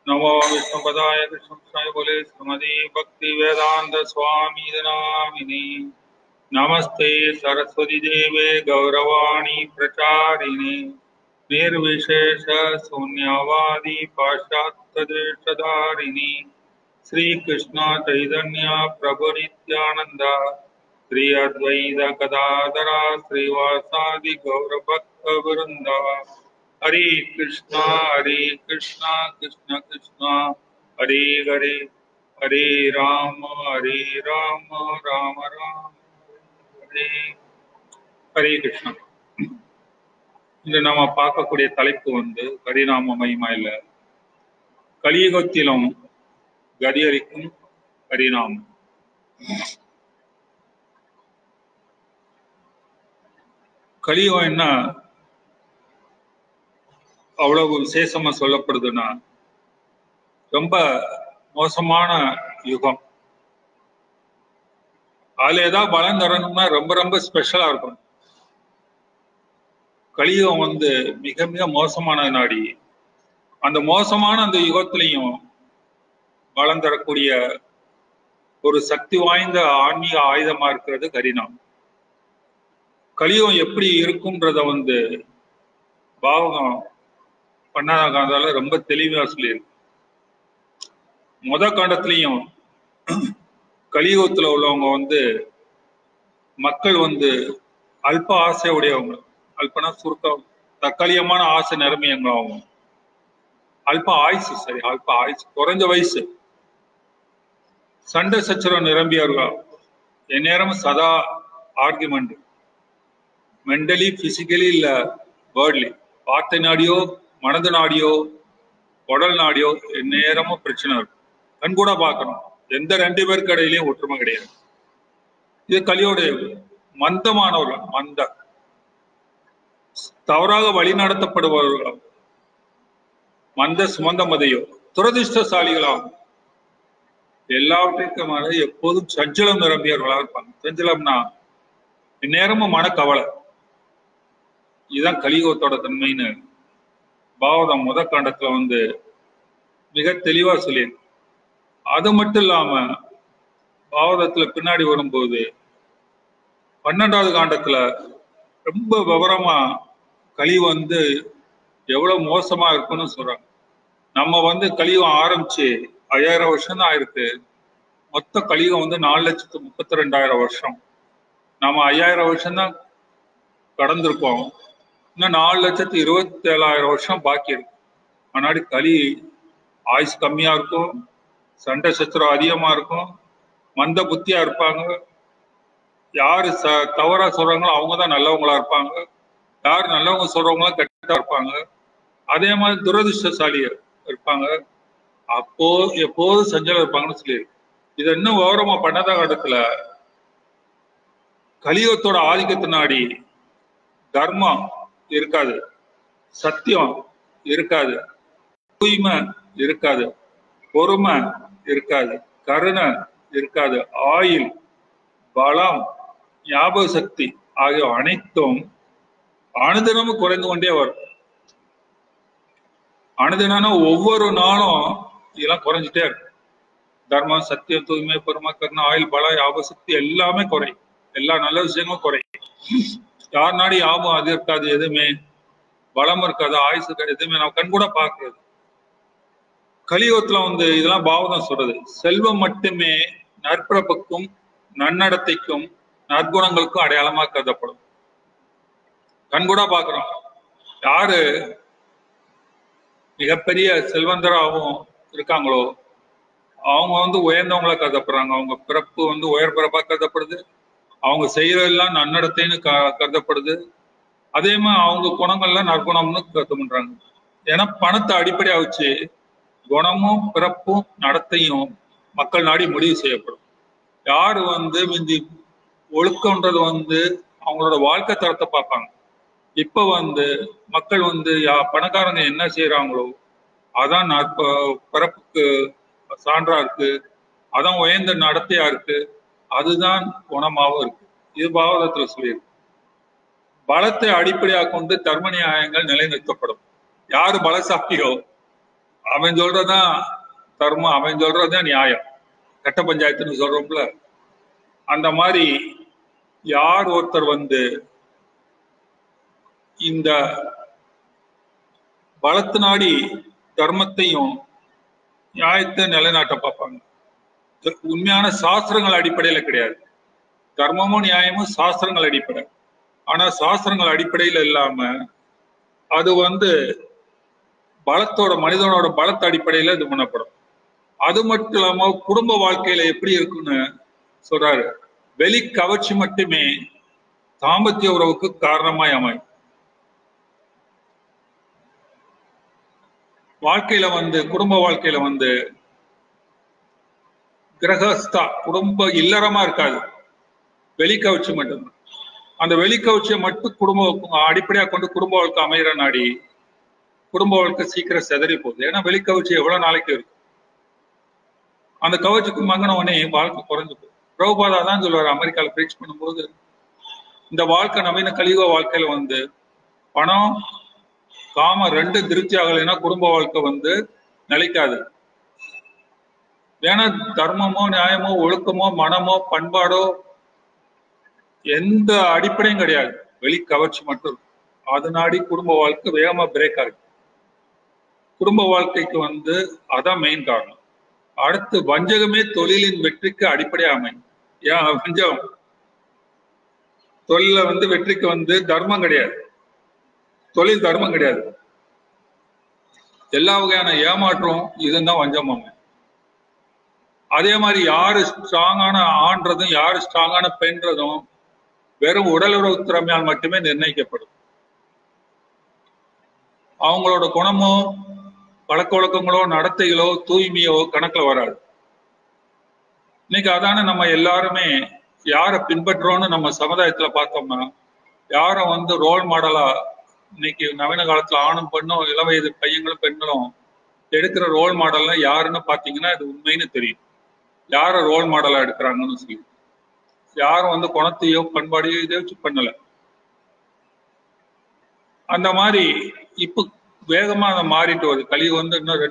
नमो विष्णुपदाय कृष्णाय बोले श्रीमती भक्ति वेदांत स्वामी नामिनी। नमस्ते सरस्वती देवे गौरवाणी प्रचारिणे निर्विशेष शून्यवादी पाश्चात्य देशधारिणी श्री कृष्ण चैतन्य प्रभु नित्यानंद श्री अद्वैत गदाधरा श्रीवासादि गौरभक्त वृंदा। हरे कृष्णा कृष्ण कृष्ण हरे हरे हरे राम राम राम हरे हरे कृष्णा। இன்று நாம பார்க்கக்கூடிய தலைப்பு ஹரிநாம மகிமை இல்ல, கலியுகத்திலும் கதியளிக்கும் ஹரிநாமம். கலியுகம் என்ன அவ்வளவு விசேஷமா சொல்லப்படுதுன்னா, ரொம்ப மோசமான யுகம். அதுல ஏதாவது பலன் தரணும்னா ரொம்ப ரொம்ப ஸ்பெஷலா இருக்கும். கலியுகம் மிக மிக மோசமான நாடி. அந்த மோசமான அந்த யுகத்திலையும் பலம் தரக்கூடிய ஒரு சக்தி வாய்ந்த ஆன்மீக ஆயுதமா இருக்கிறது ஹரிநாமம். கலியுகம் எப்படி இருக்கும்ன்றத பாவகம் பண்ணாதால ரொம்ப தெளிவா சொல்லியிருக்கு. காண்டத்திலையும் கலியுகத்துல உள்ளவங்க மக்கள் அல்ப ஆசை உடையவங்க. அல்பனா சுருக்கம், தற்காலிகமான ஆசை நிரம்பியவங்க. அல்ப ஆயுசு, சரி, அல்ப ஆயுசு, குறைஞ்ச வயசு, சண்டை சச்சரவு நிரம்பியவர்கள். எந்நேரமும் சதா ஆர்குமெண்ட், மென்டலி பிசிக்கலி இல்ல வேர்ட்லி, வார்த்தை நாடியோ மனது நாடியோ உடல் நாடியோ எந்நேரமும் பிரச்சனை இருக்கும். கண் கூட பார்க்கணும். எந்த ரெண்டு பேருக்கு இடையிலையும் ஒற்றுமை கிடையாது. இது கலியோட மந்தமானவர்கள், மந்த தவறாக வழி நடத்தப்படுபவர்கள், மந்த சுமந்த மதையோ துரதிருஷ்டசாலிகளாகும். எல்லாவற்றிற்கும் எப்போதும் சஞ்சலம் நிரம்பியவர்களாக இருப்பாங்க. சஞ்சலம்னா இந்நேரமும் மனக்கவலை. இதுதான் கலியுகத்தோட தன்மைன்னு பாவதம் காண்டத்துல மிக தெளிவா சொல்லியிருக்கு. அது மட்டும் இல்லாம பாவதத்துல பின்னாடி வரும்போது 12வது காண்டத்துல ரொம்ப விவரமா கலி எவ்வளவு மோசமா இருக்குன்னு சொல்றாங்க. நம்ம கலியுகம் ஆரம்பிச்சு 5000 வருஷம் தான் ஆயிருக்கு. மொத்த கலியுகம் 4,32,000 வருஷம். நம்ம 5000 வருஷம் தான் கடந்திருக்கோம். இன்னும் 4,27,000 வருஷம் பாக்கி இருக்கு. முன்னாடி கலி ஆயுசு கம்மியா இருக்கும், சண்டை சச்சரவு அதிகமா இருக்கும், மந்த புத்தியா இருப்பாங்க. யாரு தவறா சொல்றாங்களோ அவங்கதான் நல்லவங்களா இருப்பாங்க, யாரு நல்லவங்க சொல்றவங்களா கெட்டா இருப்பாங்க. அதே மாதிரி துரதிருஷ்டசாலிய இருப்பாங்க. அப்போ எப்போதும் சஞ்சலம் இருப்பாங்கன்னு சொல்லியிருக்கு. இது இன்னும் விவரமா பண்ணாத காலத்துல கலியுகத்தோட ஆதிக்கத்தினாடி தர்மம் இருக்காது, சத்தியம் இருக்காது, தூய்மை இருக்காது, பொறுமை இருக்காது, கருணை இருக்காது, ஆயுள், பலம், ஞாபக சக்தி ஆகிய அனைத்தும் அனுதினமும் குறைந்து கொண்டே வரும். அனுதினம் ஒவ்வொரு நாளும் இதெல்லாம் குறைஞ்சிட்டே இருக்கும். தர்மம், சத்தியம், தூய்மை, பொறுமை, கருணை, ஆயுள், பலம், ஞாபக சக்தி எல்லாமே குறையும். எல்லா நல்ல விஷயங்களும் குறையும். யார் நாடி ஞாபகம் அது இருக்காது, எதுவுமே பலம் இருக்காது, ஆயுசு இருக்காது, எதுவுமே நம்ம கண் கூட பாக்குறது. கலியுகத்துல இதெல்லாம் பாவகம் சொல்றது. செல்வம் மட்டுமே நற்பிறப்புக்கும் நன்னடத்தைக்கும் நற்குணங்களுக்கும் அடையாளமா கருதப்படும். கண்கூடா பாக்குறோம். யாரு மிகப்பெரிய செல்வந்தராகவும் இருக்காங்களோ அவங்க உயர்ந்தவங்களா கருதப்படுறாங்க. அவங்க பிறப்பு உயர் பிறப்பா கருதப்படுது. அவங்க செய்யறதெல்லாம் நன்னடத்தைன்னு கருதப்படுது. அதே மாதிரி அவங்க குணங்கள்லாம் நற்குணம்னு கருத்து பண்றாங்க. ஏன்னா பணத்தை அடிப்படையா வச்சு குணமும் பிறப்பும் நடத்தையும் மக்கள் நாடி முடிவு செய்யப்படும். யாரு மிந்தி ஒழுக்கம்ன்றது அவங்களோட வாழ்க்கை தரத்தை பார்ப்பாங்க. இப்ப மக்கள் பணக்காரங்க என்ன செய்யறாங்களோ அதான் பிறப்புக்கு சான்றா இருக்கு, அதான் உயர்ந்த நடத்தையா இருக்கு, அதுதான் குணமாவும் இருக்கு. இது பாவதத்துல சொல்லியிருக்கு. பலத்தை அடிப்படையாக கொண்டு தர்ம நியாயங்கள் நிலைநிறுத்தப்படும். யாரு பலசாலியோ அவன் சொல்றதான் தர்மம், அவன் சொல்றதுதான் நியாயம். கட்ட பஞ்சாயத்துன்னு சொல்றோம்ல, அந்த மாதிரி யார் ஒருத்தர் வந்து இந்த பலத்து நாடி தர்மத்தையும் நியாயத்தை நிலைநாட்ட பார்ப்பாங்க. உண்மையான சாஸ்திரங்கள் அடிப்படையில கிடையாது. தர்மமும் நியாயமும் சாஸ்திரங்கள் அடிப்படை. ஆனா சாஸ்திரங்கள் அடிப்படையில இல்லாம அது வந்து பலத்தோட, மனிதனோட பலத்த அடிப்படையில இது பண்ணப்படும். அது மட்டும் இல்லாம குடும்ப வாழ்க்கையில எப்படி இருக்குன்னு சொல்றாரு. வெளி கவர்ச்சி மட்டுமே தாம்பத்திய உறவுக்கு காரணமாய் அமையும். வாழ்க்கையில வந்து, குடும்ப வாழ்க்கையில வந்து கிரகஸ்தா குடும்ப இல்லறமா இருக்காது, வெளிக்கவர்ச்சி மட்டும்தான். அந்த வெளிக்கவர்ச்சியை மட்டும் குடும்ப அடிப்படையா கொண்டு குடும்ப வாழ்க்கை அமைகிற நாடி குடும்ப வாழ்க்கை சீக்கிரம் செதறி போகுது. ஏன்னா வெளிக்கவர்ச்சி எவ்வளவு நாளைக்கு இருக்கும். அந்த கவர்ச்சிக்கு மங்கன உடனே வாழ்க்கை குறைஞ்சு போகுது. பிரபுபாதா தான் சொல்லுவார் அமெரிக்காவில் பிரீச் பண்ணும்போது, இந்த வாழ்க்கை நவீன கலியுக வாழ்க்கையில வந்து பணம் காம ரெண்டு திருப்தி ஆகலைன்னா குடும்ப வாழ்க்கை வந்து நிலைக்காது. ஏன்னா தர்மமோ நியாயமோ ஒழுக்கமோ மனமோ பண்பாடோ எந்த அடிப்படையும் கிடையாது, வெளி கவர்ச்சி மட்டும் இருக்கும். அதனாடி குடும்ப வாழ்க்கை வேகமா பிரேக் ஆகுது. குடும்ப வாழ்க்கைக்கு வந்து அதான் மெயின் காரணம். அடுத்து வஞ்சகமே தொழிலின் வெற்றிக்கு அடிப்படையா அமையும். ஏன் வஞ்சகம்? தொழில வந்து வெற்றிக்கு வந்து தர்மம் கிடையாது, தொழில் தர்மம் கிடையாது. எல்லா வகையான ஏமாற்றம் இதுதான் வஞ்சம் அமையும். அதே மாதிரி யாரு ஸ்ட்ராங்கான ஆண்றதும் யாரு ஸ்ட்ராங்கான பெண்றதும் வெறும் உடல் உறவு திறமையால் மட்டுமே நிர்ணயிக்கப்படும். அவங்களோட குணமோ பழக்க வழக்கங்களோ நடத்தைகளோ தூய்மையோ கணக்குல வராது. இன்னைக்கு அதான நம்ம எல்லாருமே யாரை பின்பற்றோம்னு நம்ம சமுதாயத்துல பார்த்தோம்னா, யாரை வந்து ரோல் மாடலா இன்னைக்கு நவீன காலத்துல ஆணும் பெண்ணும் இளம் வயது பையங்களும் பெண்களும் எடுக்கிற ரோல் மாடல்னா யாருன்னு பாத்தீங்கன்னா இது உண்மைன்னு தெரியும். யார ரோல் மாடலா எடுக்கிறாங்கன்னு சொல்லி யாரும் வந்து குணத்தையோ பண்பாடையோ இதை வச்சு பண்ணல. அந்த மாதிரி இப்ப வேகமா அதை மாறிட்டு வருது. கலியுகம் வந்து இன்னும்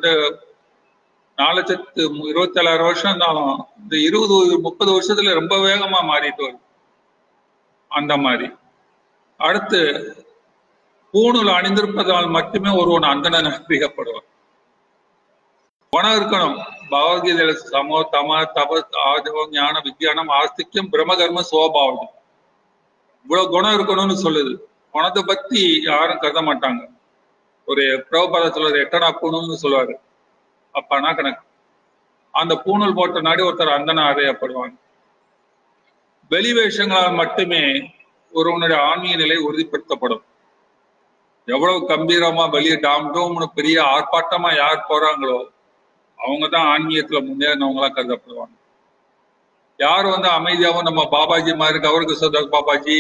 4,27,000 வருஷம் இருந்தாலும் இந்த 20-30 வருஷத்துல ரொம்ப வேகமா மாறிட்டு வருது. அந்த மாதிரி அடுத்து பூணூல் அணிந்திருப்பதால் மட்டுமே ஒருவன் அந்தணன் அறியப்படுவான். குணம் இருக்கணும். பகவத்கீதையில சமோ தம தப ஆஜவம் ஞான விஞ்ஞானம் ஆஸ்திக்யம் பிரம்மகர்ம சோபாவம் இவ்வளவு குணம் இருக்கணும்னு சொல்லுது. குணத்தை பத்தி யாரும் கருத மாட்டாங்க. ஒரு பிரபுபாதத்துல ஒரு 8 பூணூல்னு சொல்லுவாரு. அப்பனா கணக்கு. அந்த பூணூல் போட்ட நாடி ஒருத்தர் அந்தன அறையப்படுவாங்க. வெளி வேஷங்களால் மட்டுமே ஒருவனுடைய ஆன்மீக நிலை உறுதிப்படுத்தப்படும். எவ்வளவு கம்பீரமா வெளியே டாம்டோம்னு பெரிய ஆர்ப்பாட்டமா யார் போறாங்களோ அவங்கதான் ஆன்மீகத்துல முன்னேறினவங்களா கருதப்படுவாங்க. யார் வந்து அமைதியாவும் நம்ம பாபாஜி மாதிரி கௌரகிருஷ்ணதாஸ் பாபாஜி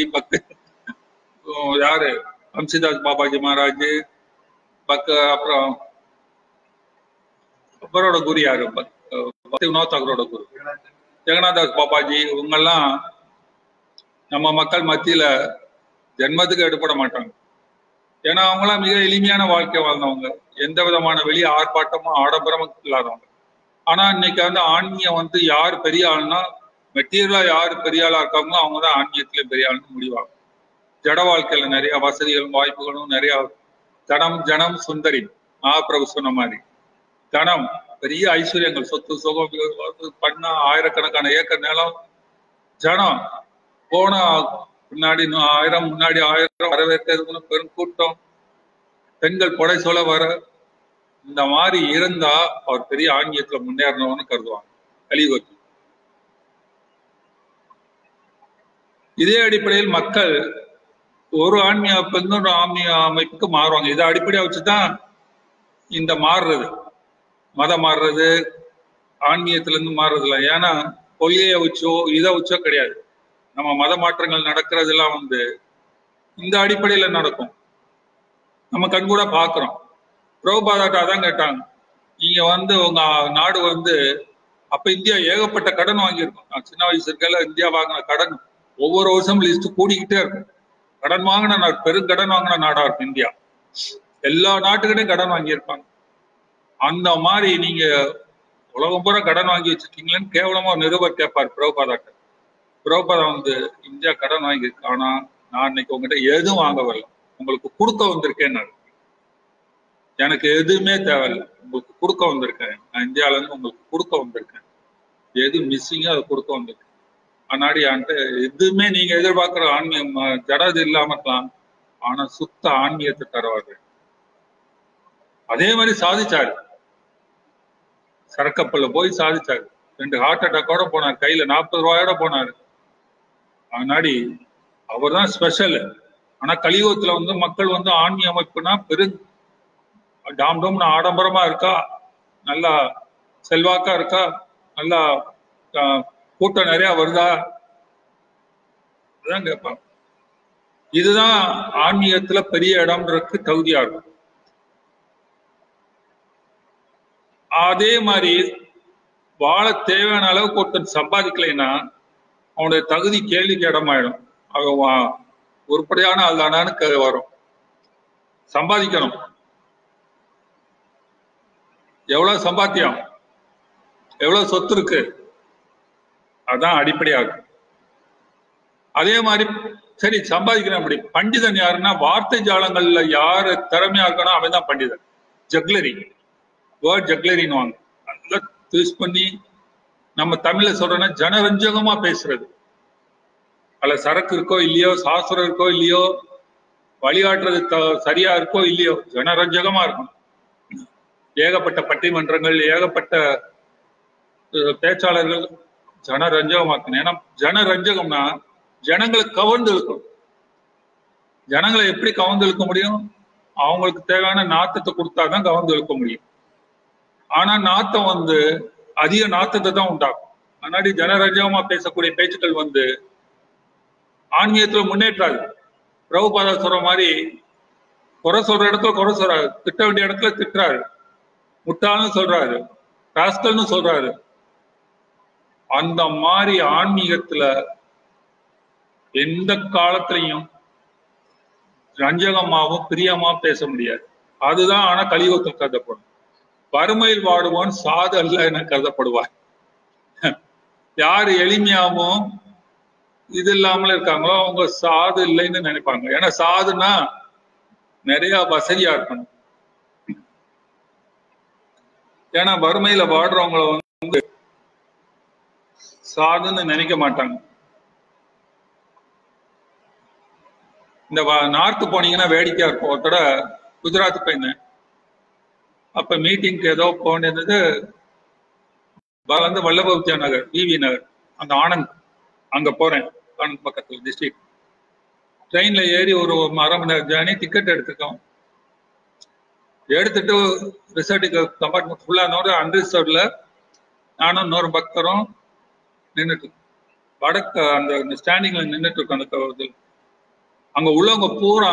யாரு வம்சிதாஸ் பாபாஜி மகாராஜ் அப்புறம் அவரோட குரு யாரு வினோத் தாகரோட குரு ஜெகநாதாஸ் பாபாஜி இவங்கெல்லாம் நம்ம மக்கள் மத்தியில ஜென்மத்துக்கு எடுப்பட மாட்டாங்க. ஏன்னா அவங்களாம் மிக எளிமையான வாழ்க்கை வாழ்ந்தவங்க, எந்த விதமான வெளியே ஆர்ப்பாட்டமும் ஆடம்பரமும் இல்லாதவங்க. ஆனா இன்னைக்கு வந்து ஆன்மீகம் வந்து யார் பெரிய ஆள்னா மெட்டீரியலா யாரு பெரிய ஆளா இருக்காங்களோ அவங்கதான் ஆன்மீகத்திலே பெரிய ஆள்னு முடிவாங்க. ஜட வாழ்க்கையில நிறைய வசதிகளும் வாய்ப்புகளும் நிறைய தனம் ஜனம் சுந்தரி மகாபிரபு சொன்ன மாதிரி தனம் பெரிய ஐஸ்வர்யங்கள் சொத்து சுகம் பண்ண ஆயிரக்கணக்கான ஏக்கர் நிலம், ஜனம் போன முன்னாடி 1000 முன்னாடி 1000 வரவேற்கிறதுக்கு பெரும் கூட்டம், பெண்கள் புடை சொல்ல வர, இந்த மாதிரி இருந்தா அவர் பெரிய ஆன்மீகத்துல முன்னேறணும்னு கருதுவாங்க கலியுகத்தில். இதே அடிப்படையில் மக்கள் ஒரு ஆன்மீக இன்னொரு ஆன்மீக அமைப்புக்கு மாறுவாங்க. இதை அடிப்படையா வச்சுதான் இந்த மாறுறது, மதம் மாறுறது, ஆன்மீகத்துல இருந்து மாறுறது இல்லை. ஏன்னா கொள்கையை வச்சோ இதை வச்சோ கிடையாது. நம்ம மத மாற்றங்கள் நடக்கிறதெல்லாம் வந்து இந்த அடிப்படையில நடக்கும். நம்ம கண்கூட பாக்குறோம். பிரபுபாதாட்டா தான் கேட்டாங்க, நீங்க வந்து உங்க நாடு வந்து அப்ப இந்தியா ஏகப்பட்ட கடன் வாங்கியிருக்கும். நான் சின்ன வயசு இருக்கையில இந்தியா வாங்கின கடன் ஒவ்வொரு வருஷம் லிஸ்ட் கூடிக்கிட்டே இருக்கும். கடன் வாங்கின நாடு, பெரும் கடன் வாங்கின நாடா இருக்கும் இந்தியா. எல்லா நாட்டுக்கிட்டையும் கடன் வாங்கியிருப்பாங்க. அந்த மாதிரி நீங்க உலகம் பூரா கடன் வாங்கி வச்சிருக்கீங்களேன்னு கேவலமா ஒரு நிருபர் கேட்பார் பிரபுபாதாட்ட. பிரபுபாதா வந்து இந்தியா கடன் வாங்கியிருக்கு, ஆனா நான் இன்னைக்கு உங்ககிட்ட எதுவும் வாங்க வரல, உங்களுக்கு கொடுக்க வந்திருக்கேன்னு. எனக்கு எதுவுமே தேவையில்லை, உங்களுக்கு கொடுக்க வந்திருக்கேன். நான் இந்தியால இருந்து உங்களுக்கு கொடுக்க வந்திருக்கேன், எது மிஸ்ஸிங்கோ அதை கொடுக்க வந்திருக்கேன். அன்னாடி என்கிட்ட எதுவுமே நீங்க எதிர்பார்க்கிற ஆன்மீகம் ஜடது இல்லாம இருக்கலாம், ஆனா சுத்த ஆன்மீகத்தை தருவாரு. அதே மாதிரி சாதிச்சாரு, சரக்கப்பல்ல போய் சாதிச்சாரு. 2 ஹார்ட் அட்டாக்கோட போனார், கையில 40 ரூபாயோட போனாரு. அதனாடி அவர் தான் ஸ்பெஷல். ஆனா கலியுகத்துல வந்து மக்கள் வந்து ஆன்மீக அமைப்புனா பெரு டாம் டோம்னு ஆடம்பரமா இருக்கா, நல்லா செல்வாக்கா இருக்கா, நல்லா கூட்டம் நிறைய வருதா, அதான் கேட்பாங்க. இதுதான் ஆன்மீகத்துல பெரிய இடம்ன்றதுக்கு தகுதியா இருக்கும். அதே மாதிரி வாழ தேவையான அளவுக்கு ஒருத்தன் சம்பாதிக்கலைன்னா அவனுடைய தகுதி கேள்விக்கு இடமாயிடும். அவன் உருப்படியான ஆள் தானான்னு வரும். சம்பாதிக்கணும், எவ்வளவு சம்பாத்தியம், எவ்வளவு சொத்து இருக்கு, அதான் அடிப்படையாகும். அதே மாதிரி சரி சம்பாதிக்கிறேன், அப்படி பண்டிதன் யாருன்னா வார்த்தை ஜாலங்கள்ல யாரு திறமையா இருக்கணும் அவன் தான் பண்டிதன். ஜக்லரி, வேர்ட் ஜக்லரின்னு வாங்க, நல்லா யூஸ் பண்ணி நம்ம தமிழ்ல சொல்றோம்னா ஜனரஞ்சகமா பேசுறது. அதுல சரக்கு இருக்கோ இல்லையோ, சாஸ்திரம் இருக்கோ இல்லையோ, வழிகாட்டுறது சரியா இருக்கோ இல்லையோ, ஜனரஞ்சகமா இருக்கும். ஏகப்பட்ட பட்டிமன்றங்கள், ஏகப்பட்ட பேச்சாளர்கள் ஜனரஞ்சகமாக்கணும். ஏன்னா ஜனரஞ்சகம்னா ஜனங்களை கவர்ந்து இழுக்கும். ஜனங்களை எப்படி கவர்ந்து இழுக்க முடியும்? அவங்களுக்கு தேவையான நாத்தத்தை கொடுத்தாதான் கவர்ந்து இழுக்க முடியும். ஆனா நாத்தம் வந்து அதிக நாத்தத்தை தான் உண்டாகும். முன்னாடி ஜனரஞ்சகமா பேசக்கூடிய பேச்சுக்கள் வந்து ஆன்மீகத்துல முன்னேற்றாது. பிரபுபாதா சொல்ற மாதிரி குறை சொல்ற இடத்துல குறை சொல்றாரு, திட்ட வேண்டிய இடத்துல திட்டுறாரு, முட்டாள்னு சொல்றாரு, ராஸ்கல்னு சொல்றாரு. அந்த மாதிரி ஆன்மீகத்துல எந்த காலத்திலையும் ரஞ்சகமாவும் பிரியமா பேச முடியாது. அதுதான் ஆனா கலியுகத்தில் கருதப்படும். வறுமையில் வாடுவோன் சாது அல்ல என கருதப்படுவார். யாரு எளிமையாவும் இது இல்லாமல இருக்காங்களோ அவங்க சாது இல்லைன்னு நினைப்பாங்க. ஏன்னா சாதுன்னா நிறைய வசதியா இருக்கணும். ஏன்னா வறுமையில வாடுறவங்கள வந்து சாதுன்னு நினைக்க மாட்டாங்க. இந்த நார்த்து போனீங்கன்னா வேடிக்கையா இருக்கும். ஒருத்தட குஜராத் போயிருந்தேன், அப்ப மீட்டிங்க்கு ஏதோ போனது வந்து வல்லபவித்யா நகர், விவி நகர், அந்த ஆனந்த் அங்க போறேன், ஆனந்த் பக்கத்துல டிஸ்ட்ரிக்ட். ட்ரெயின்ல ஏறி ஒரு 1/2 மணி நேரம் ஜேர்னி, டிக்கெட் எடுத்துட்டோம். எடுத்துட்டு ரிசர்ட்டுக்கு கம்பார்ட்மெண்ட் ஃபுல்லா அன்ரிசர்வ்ல நானும் இன்னொரு பக்தரும் நின்றுட்டு வடக்கு அந்த ஸ்டாண்டிங்ல நின்றுட்டு இருக்கோம். அந்த அங்க உள்ளவங்க பூரா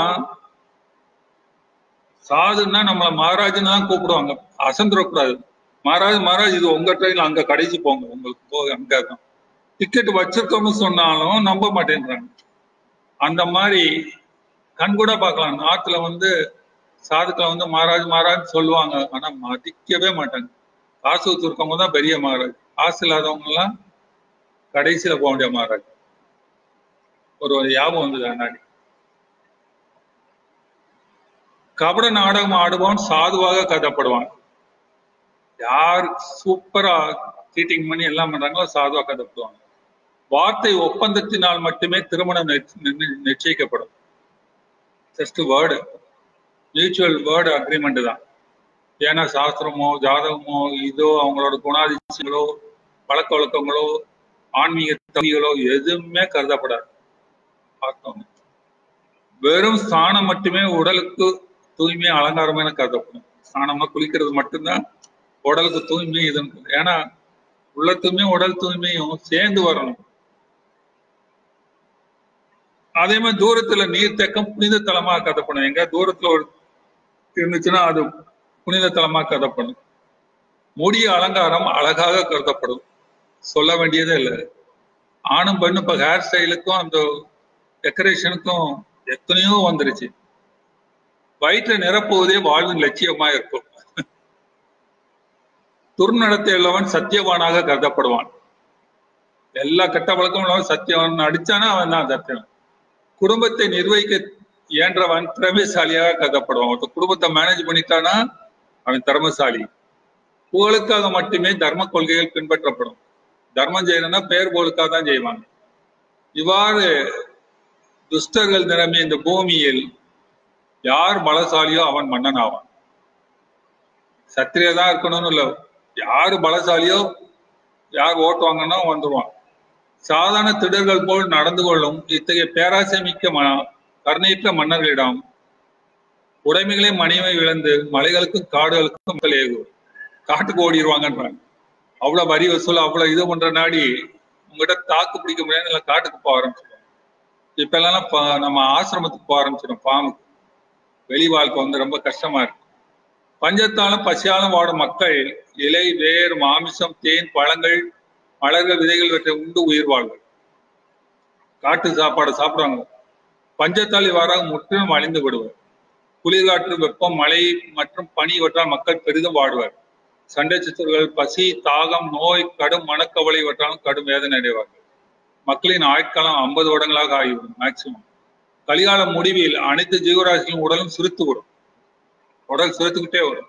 சாதுன்னா நம்மள மகாராஜ்னு தான் கூப்பிடுவாங்க, அசந்துடக்கூடாது. மகாராஜ் மகாராஜ் இது உங்க ட்ரெயின்ல, அங்க கடைசி போங்க, உங்களுக்கு போக அங்க தான். டிக்கெட் வச்சிருக்கோம்னு சொன்னாலும் நம்ப மாட்டேன்றாங்க. அந்த மாதிரி கண்கூட பார்க்கலாம். நாட்டுல வந்து சாதுக்களை வந்து மகாராஜ் மகாராஜ் சொல்லுவாங்க, ஆனா மதிக்கவே மாட்டாங்க. காசு வச்சிருக்கவங்க தான் பெரிய மகாராஜ், காசு இல்லாதவங்க எல்லாம் கடைசியில போக வேண்டிய மகாராஜ். ஒரு ஞாபகம் வந்தது. அண்ணாடி கபட நாடகம் ஆடுவான் சாதுவாக கருதப்படுவான். யார் சூப்பரா சீட்டிங் பண்ணி எல்லாம் பண்றாங்களோ சாதுவா கருதப்படுவாங்க. வார்த்தை ஒப்பந்தத்தினால் மட்டுமே திருமணம் நிச்சயிக்கப்படும். Just word, mutual word agreement தான். ஏன்னா சாஸ்திரமோ ஜாதகமோ இதோ அவங்களோட குணாதிசயங்களோ பழக்க வழக்கங்களோ ஆன்மீக தகுதிகளோ எதுவுமே கருதப்படாது. பார்த்தோம், வெறும் ஸ்தானம் மட்டுமே உடலுக்கு தூய்மை அலங்காரமான கருதப்படும். ஸ்நானமா குளிக்கிறது மட்டும்தான் உடலுக்கு தூய்மை. இது ஏன்னா உள்ள தூய்மையும் உடல் தூய்மையும் சேர்ந்து வரணும். அதே மாதிரி தூரத்துல நீர் தேக்கம் புனித தலமா கருதப்படும். எங்க தூரத்துல ஒரு இருந்துச்சுன்னா அது புனித தலமா கருதப்படும். முடிய அலங்காரம் அழகாக கருதப்படும், சொல்ல வேண்டியதே இல்லை. ஆணும் பெண்ணும் இப்ப ஹேர் ஸ்டைலுக்கும் அந்த டெக்கரேஷனுக்கும் எத்தனையோ வந்துருச்சு. வயிற்றை நிரப்புவதே வாழ்வின் லட்சியமா இருக்கும். துர்நடத்தை உள்ளவன் சத்தியவானாக கருதப்படுவான். எல்லா கெட்ட பழக்கம் உள்ளவன் சத்தியவான் அடிச்சானா அவன் தான் சத்தியவன். குடும்பத்தை நிர்வகிக்க இயன்றவன் திறமைசாலியாக கருதப்படுவான். ஒருத்தர் குடும்பத்தை மேனேஜ் பண்ணிட்டானா அவன் திறமைசாலி. புகழுக்காக மட்டுமே தர்ம கொள்கைகள் பின்பற்றப்படும். தர்மம் செய்யணும்னா பேர் புகழுக்காக தான் செய்வாங்க. இவ்வாறு துஷ்டர்கள் நிரம்பிய இந்த பூமியில் யார் பலசாலியோ அவன் மன்னன் ஆவான். சத்திரியதான் இருக்கணும்னு இல்லை, யாரு பலசாலியோ யார் ஓட்டுவாங்கன்னா வந்துடுவான். சாதாரண திடர்கள் போல் நடந்து கொள்ளும் இத்தகைய பேராசை மிக்க கருணையற்ற மன்னர்களிடம் உடைமைகளை மணிமை இழந்து மலைகளுக்கும் காடுகளுக்கும் மக்கள் ஏகுவோம். காட்டுக்கு ஓடிடுவாங்கன்றாங்க. அவ்வளவு வரி வசூல் அவ்வளவு இது பண்ற நாடி உங்ககிட்ட தாக்கு பிடிக்க முடியாது, இல்லை காட்டுக்கு போக ஆரம்பிச்சிடும். இப்ப எல்லாம் நம்ம ஆசிரமத்துக்கு போக ஆரம்பிச்சிடும். பாம்புக்கு வெளி வாழ்க்கை வந்து ரொம்ப கஷ்டமா இருக்கு. பஞ்சத்தாலும் பசியாலும் வாடும் மக்கள் இலை வேர் மாமிசம் தேன் பழங்கள் மலர்கள் விதைகள் இவற்றை உண்டு உயிர் வாழ்கள். காட்டு சாப்பாடு சாப்பிடுவாங்க. பஞ்சத்தால் இவ்வாறாக முற்றிலும் அழிந்து விடுவர். குளிர்காற்று வெப்பம் மழை மற்றும் பனி இவற்றால் மக்கள் பெரிதும் வாடுவர். சண்டை சித்தர்கள் பசி தாகம் நோய் கடும் மனக்கவலை இவற்றாலும் கடும் வேதனை அடைவார்கள். மக்களின் ஆட்காலம் 50 வருடங்களாக ஆகிவிடும் மேக்சிமம். கலிகால முடிவில் அனைத்து ஜீவராசிகளின் உடலும் சுருத்து விடும். உடல் சுருத்துக்கிட்டே வரும்.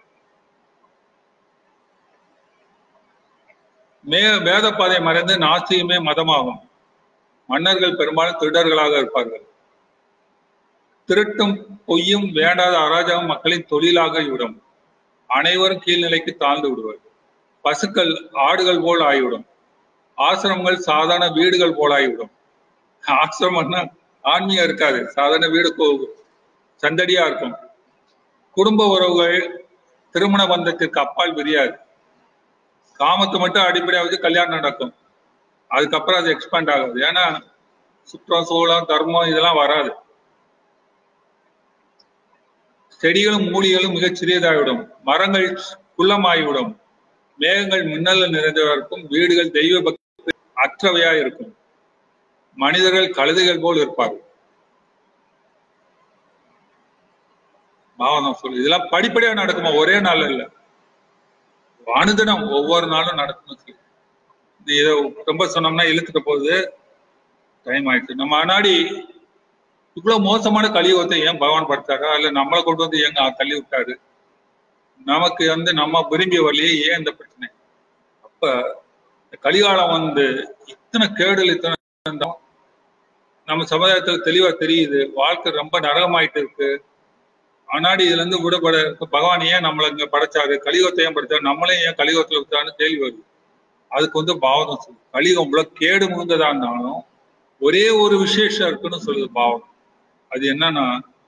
வேத பாதை மறைந்து நாஸ்திகமே மதமாகும். மன்னர்கள் பெரும்பாலும் திருடர்களாக இருப்பார்கள். திருட்டும் பொய்யும் வேண்டாத அராஜகம் மக்களின் தொழிலாக விடும். அனைவரும் கீழ்நிலைக்கு தாழ்ந்து விடுவர். பசுக்கள் ஆடுகள் போல் ஆகிவிடும். ஆசிரமங்கள் சாதாரண வீடுகள் போல் ஆகிவிடும். ஆசிரமம்னா ஆன்மீகம் இருக்காது, சாதாரண வீடு சந்தடியா இருக்கும். குடும்ப உறவுகள் திருமண பந்தத்திற்கு அப்பால் விரியாது. காமத்தை மட்டும் அடிப்படையாக வச்சு கல்யாணம் நடக்கும். அதுக்கப்புறம் அது எக்ஸ்பேண்ட் ஆகாது. ஏன்னா சுற்றம் சோளம் தர்மம் இதெல்லாம் வராது. செடிகளும் மூலிகளும் மிகச் சிறியதாகிவிடும். மரங்கள் குள்ளமாகிவிடும். மேகங்கள் மின்னல் நிறைந்தவா இருக்கும். வீடுகள் தெய்வ பக்தி அற்றவையா இருக்கும். மனிதர்கள் கழுதைகள் போல் இருப்பார்கள். பாவனம் சொல்லு. இதெல்லாம் படிப்படியா நடக்குமா? ஒரே நாள் இல்ல, அனுதினம் ஒவ்வொரு நாளும் நடக்கணும். இதை ரொம்ப சொன்னோம்னா இழுத்துட்டு போகுது, டைம் ஆயிடுச்சு. நம்ம முன்னாடி இவ்வளவு மோசமான கலியுகத்தை ஏன் பகவான் படுத்தாரா, இல்ல நம்மளை கொண்டு வந்து ஏங்க தள்ளி விட்டாரு? நமக்கு வந்து நம்ம விரும்பிய வழியே ஏன் இந்த பிரச்சனை? அப்ப கலிகாலம் வந்து இத்தனை கேடுகள் இத்தனை நம்ம சமுதாயத்துல தெளிவா தெரியுது. வாழ்க்கை ரொம்ப நரகமாயிட்டு இருக்கு. ஆனாடி இதுல இருந்து விடப்பட பகவான் ஏன் நம்மளை இங்க படைச்சாரு, கலியுகத்தை ஏன் படைச்சாரு, நம்மளே ஏன் கலியுகத்துல விட்டாருன்னு கேள்வி வருது. அதுக்கு வந்து பாவம் சொல்லுது. கலியுகம் இவ்வளவு கேடு முழுந்ததா இருந்தாலும் ஒரே ஒரு விசேஷம் இருக்குன்னு சொல்லுது பாவம். அது என்னன்னா,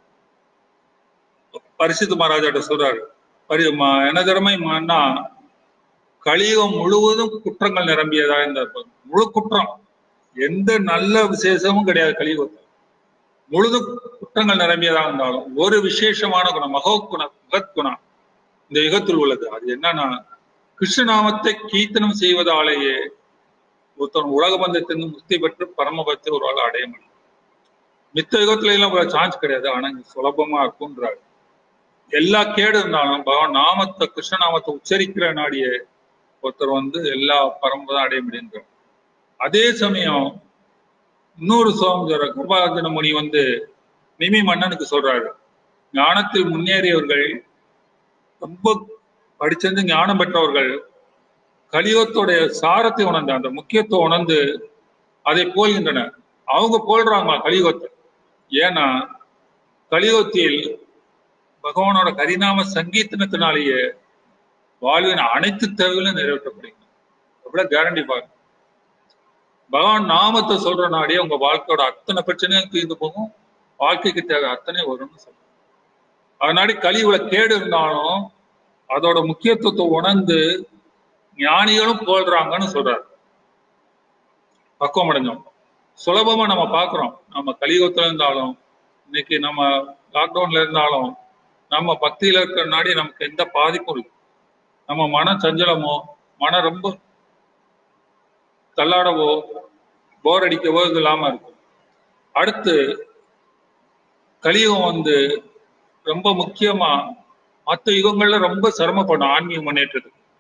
பரிசுத்த மகாராஜாட்ட சொல்றாரு, என்ன திறமைன்னா கலியுகம் முழுவதும் குற்றங்கள் நிரம்பியதா இந்த முழு குற்றம், எந்த நல்ல விசேஷமும் கிடையாது. கலியுகத்தில் முழுது குற்றங்கள் நிரம்பியதாக இருந்தாலும் ஒரு விசேஷமான குணம் மகத்குணம் இந்த யுகத்தில் உள்ளது. அது என்னன்னா, கிருஷ்ணநாமத்தை கீர்த்தனம் செய்வதாலேயே ஒருத்தன் உலக பந்தத்திலிருந்து முக்தி பெற்று பரமபத்தை ஒரு ஆள் அடைய முடியும். மித்த யுகத்துல எல்லாம் சான்ஸ் கிடையாது. ஆனா சுலபமா இருக்குன்றாரு. எல்லா கேடு இருந்தாலும் பகவான் நாமத்தை கிருஷ்ணநாமத்தை உச்சரிக்கிற நாடியே ஒருத்தர் வந்து எல்லா பரமபதம் அடைய முடியுங்கிறார். அதே சமயம் இன்னொரு சோமர் கிருபார்ஜுன முனி வந்து நிமி மன்னனுக்கு சொல்றாரு, ஞானத்தில் முன்னேறியவர்கள் ரொம்ப படிச்சிருந்து ஞானம் பெற்றவர்கள் கலியுகத்துடைய சாரத்தை உணர்ந்து அந்த முக்கியத்துவம் உணர்ந்து அதை போல்கின்றனர். அவங்க போல்றாங்க கலியுகத்தை. ஏன்னா கலியுகத்தில் பகவானோட கரிநாம சங்கீர்த்தனத்தினாலேயே வாழ்வின் அனைத்து தேவைகளும் நிறைவேற்றப்படுகிறது. எவ்வளவு கேரண்டி பாருங்க. பகவான் நாமத்தை சொல்ற நாடியே உங்க வாழ்க்கையோட அத்தனை பிரச்சனையும் தீர்ந்து போகும், வாழ்க்கைக்கு தேவை அத்தனை வரும்னு சொல்றாங்க. அதனாடி கலி இவ்வளவு கேடு இருந்தாலும் அதோட முக்கியத்துவத்தை உணர்ந்து ஞானிகளும் போல்றாங்கன்னு சொல்றாரு. பக்குவம் அடைஞ்சோம். சுலபமா நம்ம பாக்குறோம். நம்ம கலியுகத்துல இருந்தாலும் இன்னைக்கு நம்ம லாக்டவுன்ல இருந்தாலும் நம்ம பக்தியில இருக்கிற நாடி நமக்கு எந்த பாதிப்பும் இல்லை. நம்ம மன சஞ்சலமோ மன ரொம்ப தள்ளாடவோ போர் அடிக்கவோ இது இல்லாம இருக்கும். அடுத்து கலியுகம் வந்து ரொம்ப முக்கியமா மற்ற யுகங்கள்ல ரொம்ப சிரமப்படும் ஆன்மீக முன்னேற்றத்துக்கு.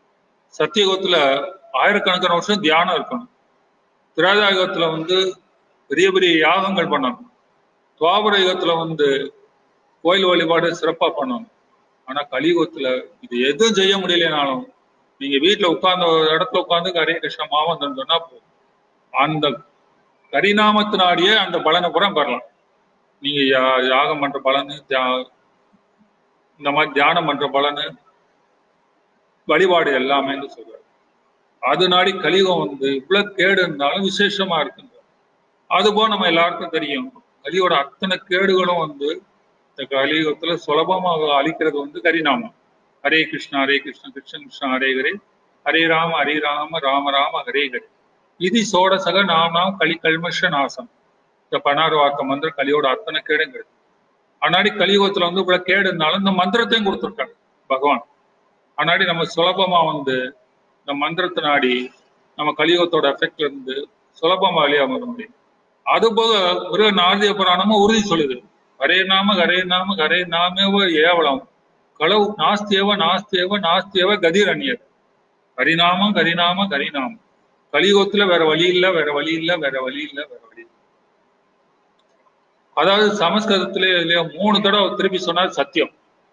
சத்தியயுகத்துல ஆயிரக்கணக்கான வருஷம் தியானம் இருக்கணும். திரேதா யுகத்துல பெரிய பெரிய யாகங்கள் பண்ணணும். துவாபர யுகத்துல கோயில் வழிபாடு சிறப்பா பண்ணணும். ஆனா கலியுகத்துல இது எதுவும் செய்ய முடியலனாலும் நீங்க வீட்டுல உட்கார்ந்த இடத்துல உட்கார்ந்து ஹரே கிருஷ்ண மாவந்தன் சொன்னா அந்த கரிநாமத்தினாடியே அந்த பலனை புறம் பெறலாம். நீங்க யாகம் பண்ற பலனு, இந்த மாதிரி தியானம் பண்ற பலனு, வழிபாடு எல்லாமே சொல்றாரு. அது நாடி கலியுகம் இவ்வளவு கேடு இருந்தாலும் விசேஷமா இருக்குங்க. அதுபோல் நம்ம எல்லாருக்கும் தெரியும், கலியோட அத்தனை கேடுகளும் இந்த கலியுகத்துல சுலபமாக அழிக்கிறது கரிநாமம். ஹரே கிருஷ்ணா கிருஷ்ண கிருஷ்ணா ஹரே ஹரே, ஹரே ராம ராம ராம ஹரே ஹரே. இது சோடசக நாம் களி கல்மஷ நாசம். இந்த 16 வாக்க மந்திரம் கலியோட அத்தனை கேடுங்கிறது. ஆனாடி கலியுகத்துல இவ்வளவு கேடு இருந்தாலும் இந்த மந்திரத்தையும் கொடுத்துருக்காங்க பகவான். ஆனாடி நம்ம சுலபமா இந்த மந்திரத்தினாடி நம்ம கலியுகத்தோட எஃபெக்ட்ல இருந்து சுலபமா வெளியாக முடியும். அதுபோக ஒரு நாரதிய புராணமும் உறுதி சொல்லுது, ஹரே நாம ஹரே நாமேவ ஏவலம் களவு நாஸ்தியவ நாஸ்தியவ நாஸ்தியவ கதிரண்யர். ஹரிநாமம் ஹரிநாமம் ஹரிநாமம். கலியுகத்துல வேற வழி இல்லை, வேற வழி இல்லை, வேற வழி இல்லை, வேற வழி இல்லை. அதாவது சமஸ்கிருதத்திலே இதுலயே 3 தடவை திருப்பி சொன்னார் சத்தியம்.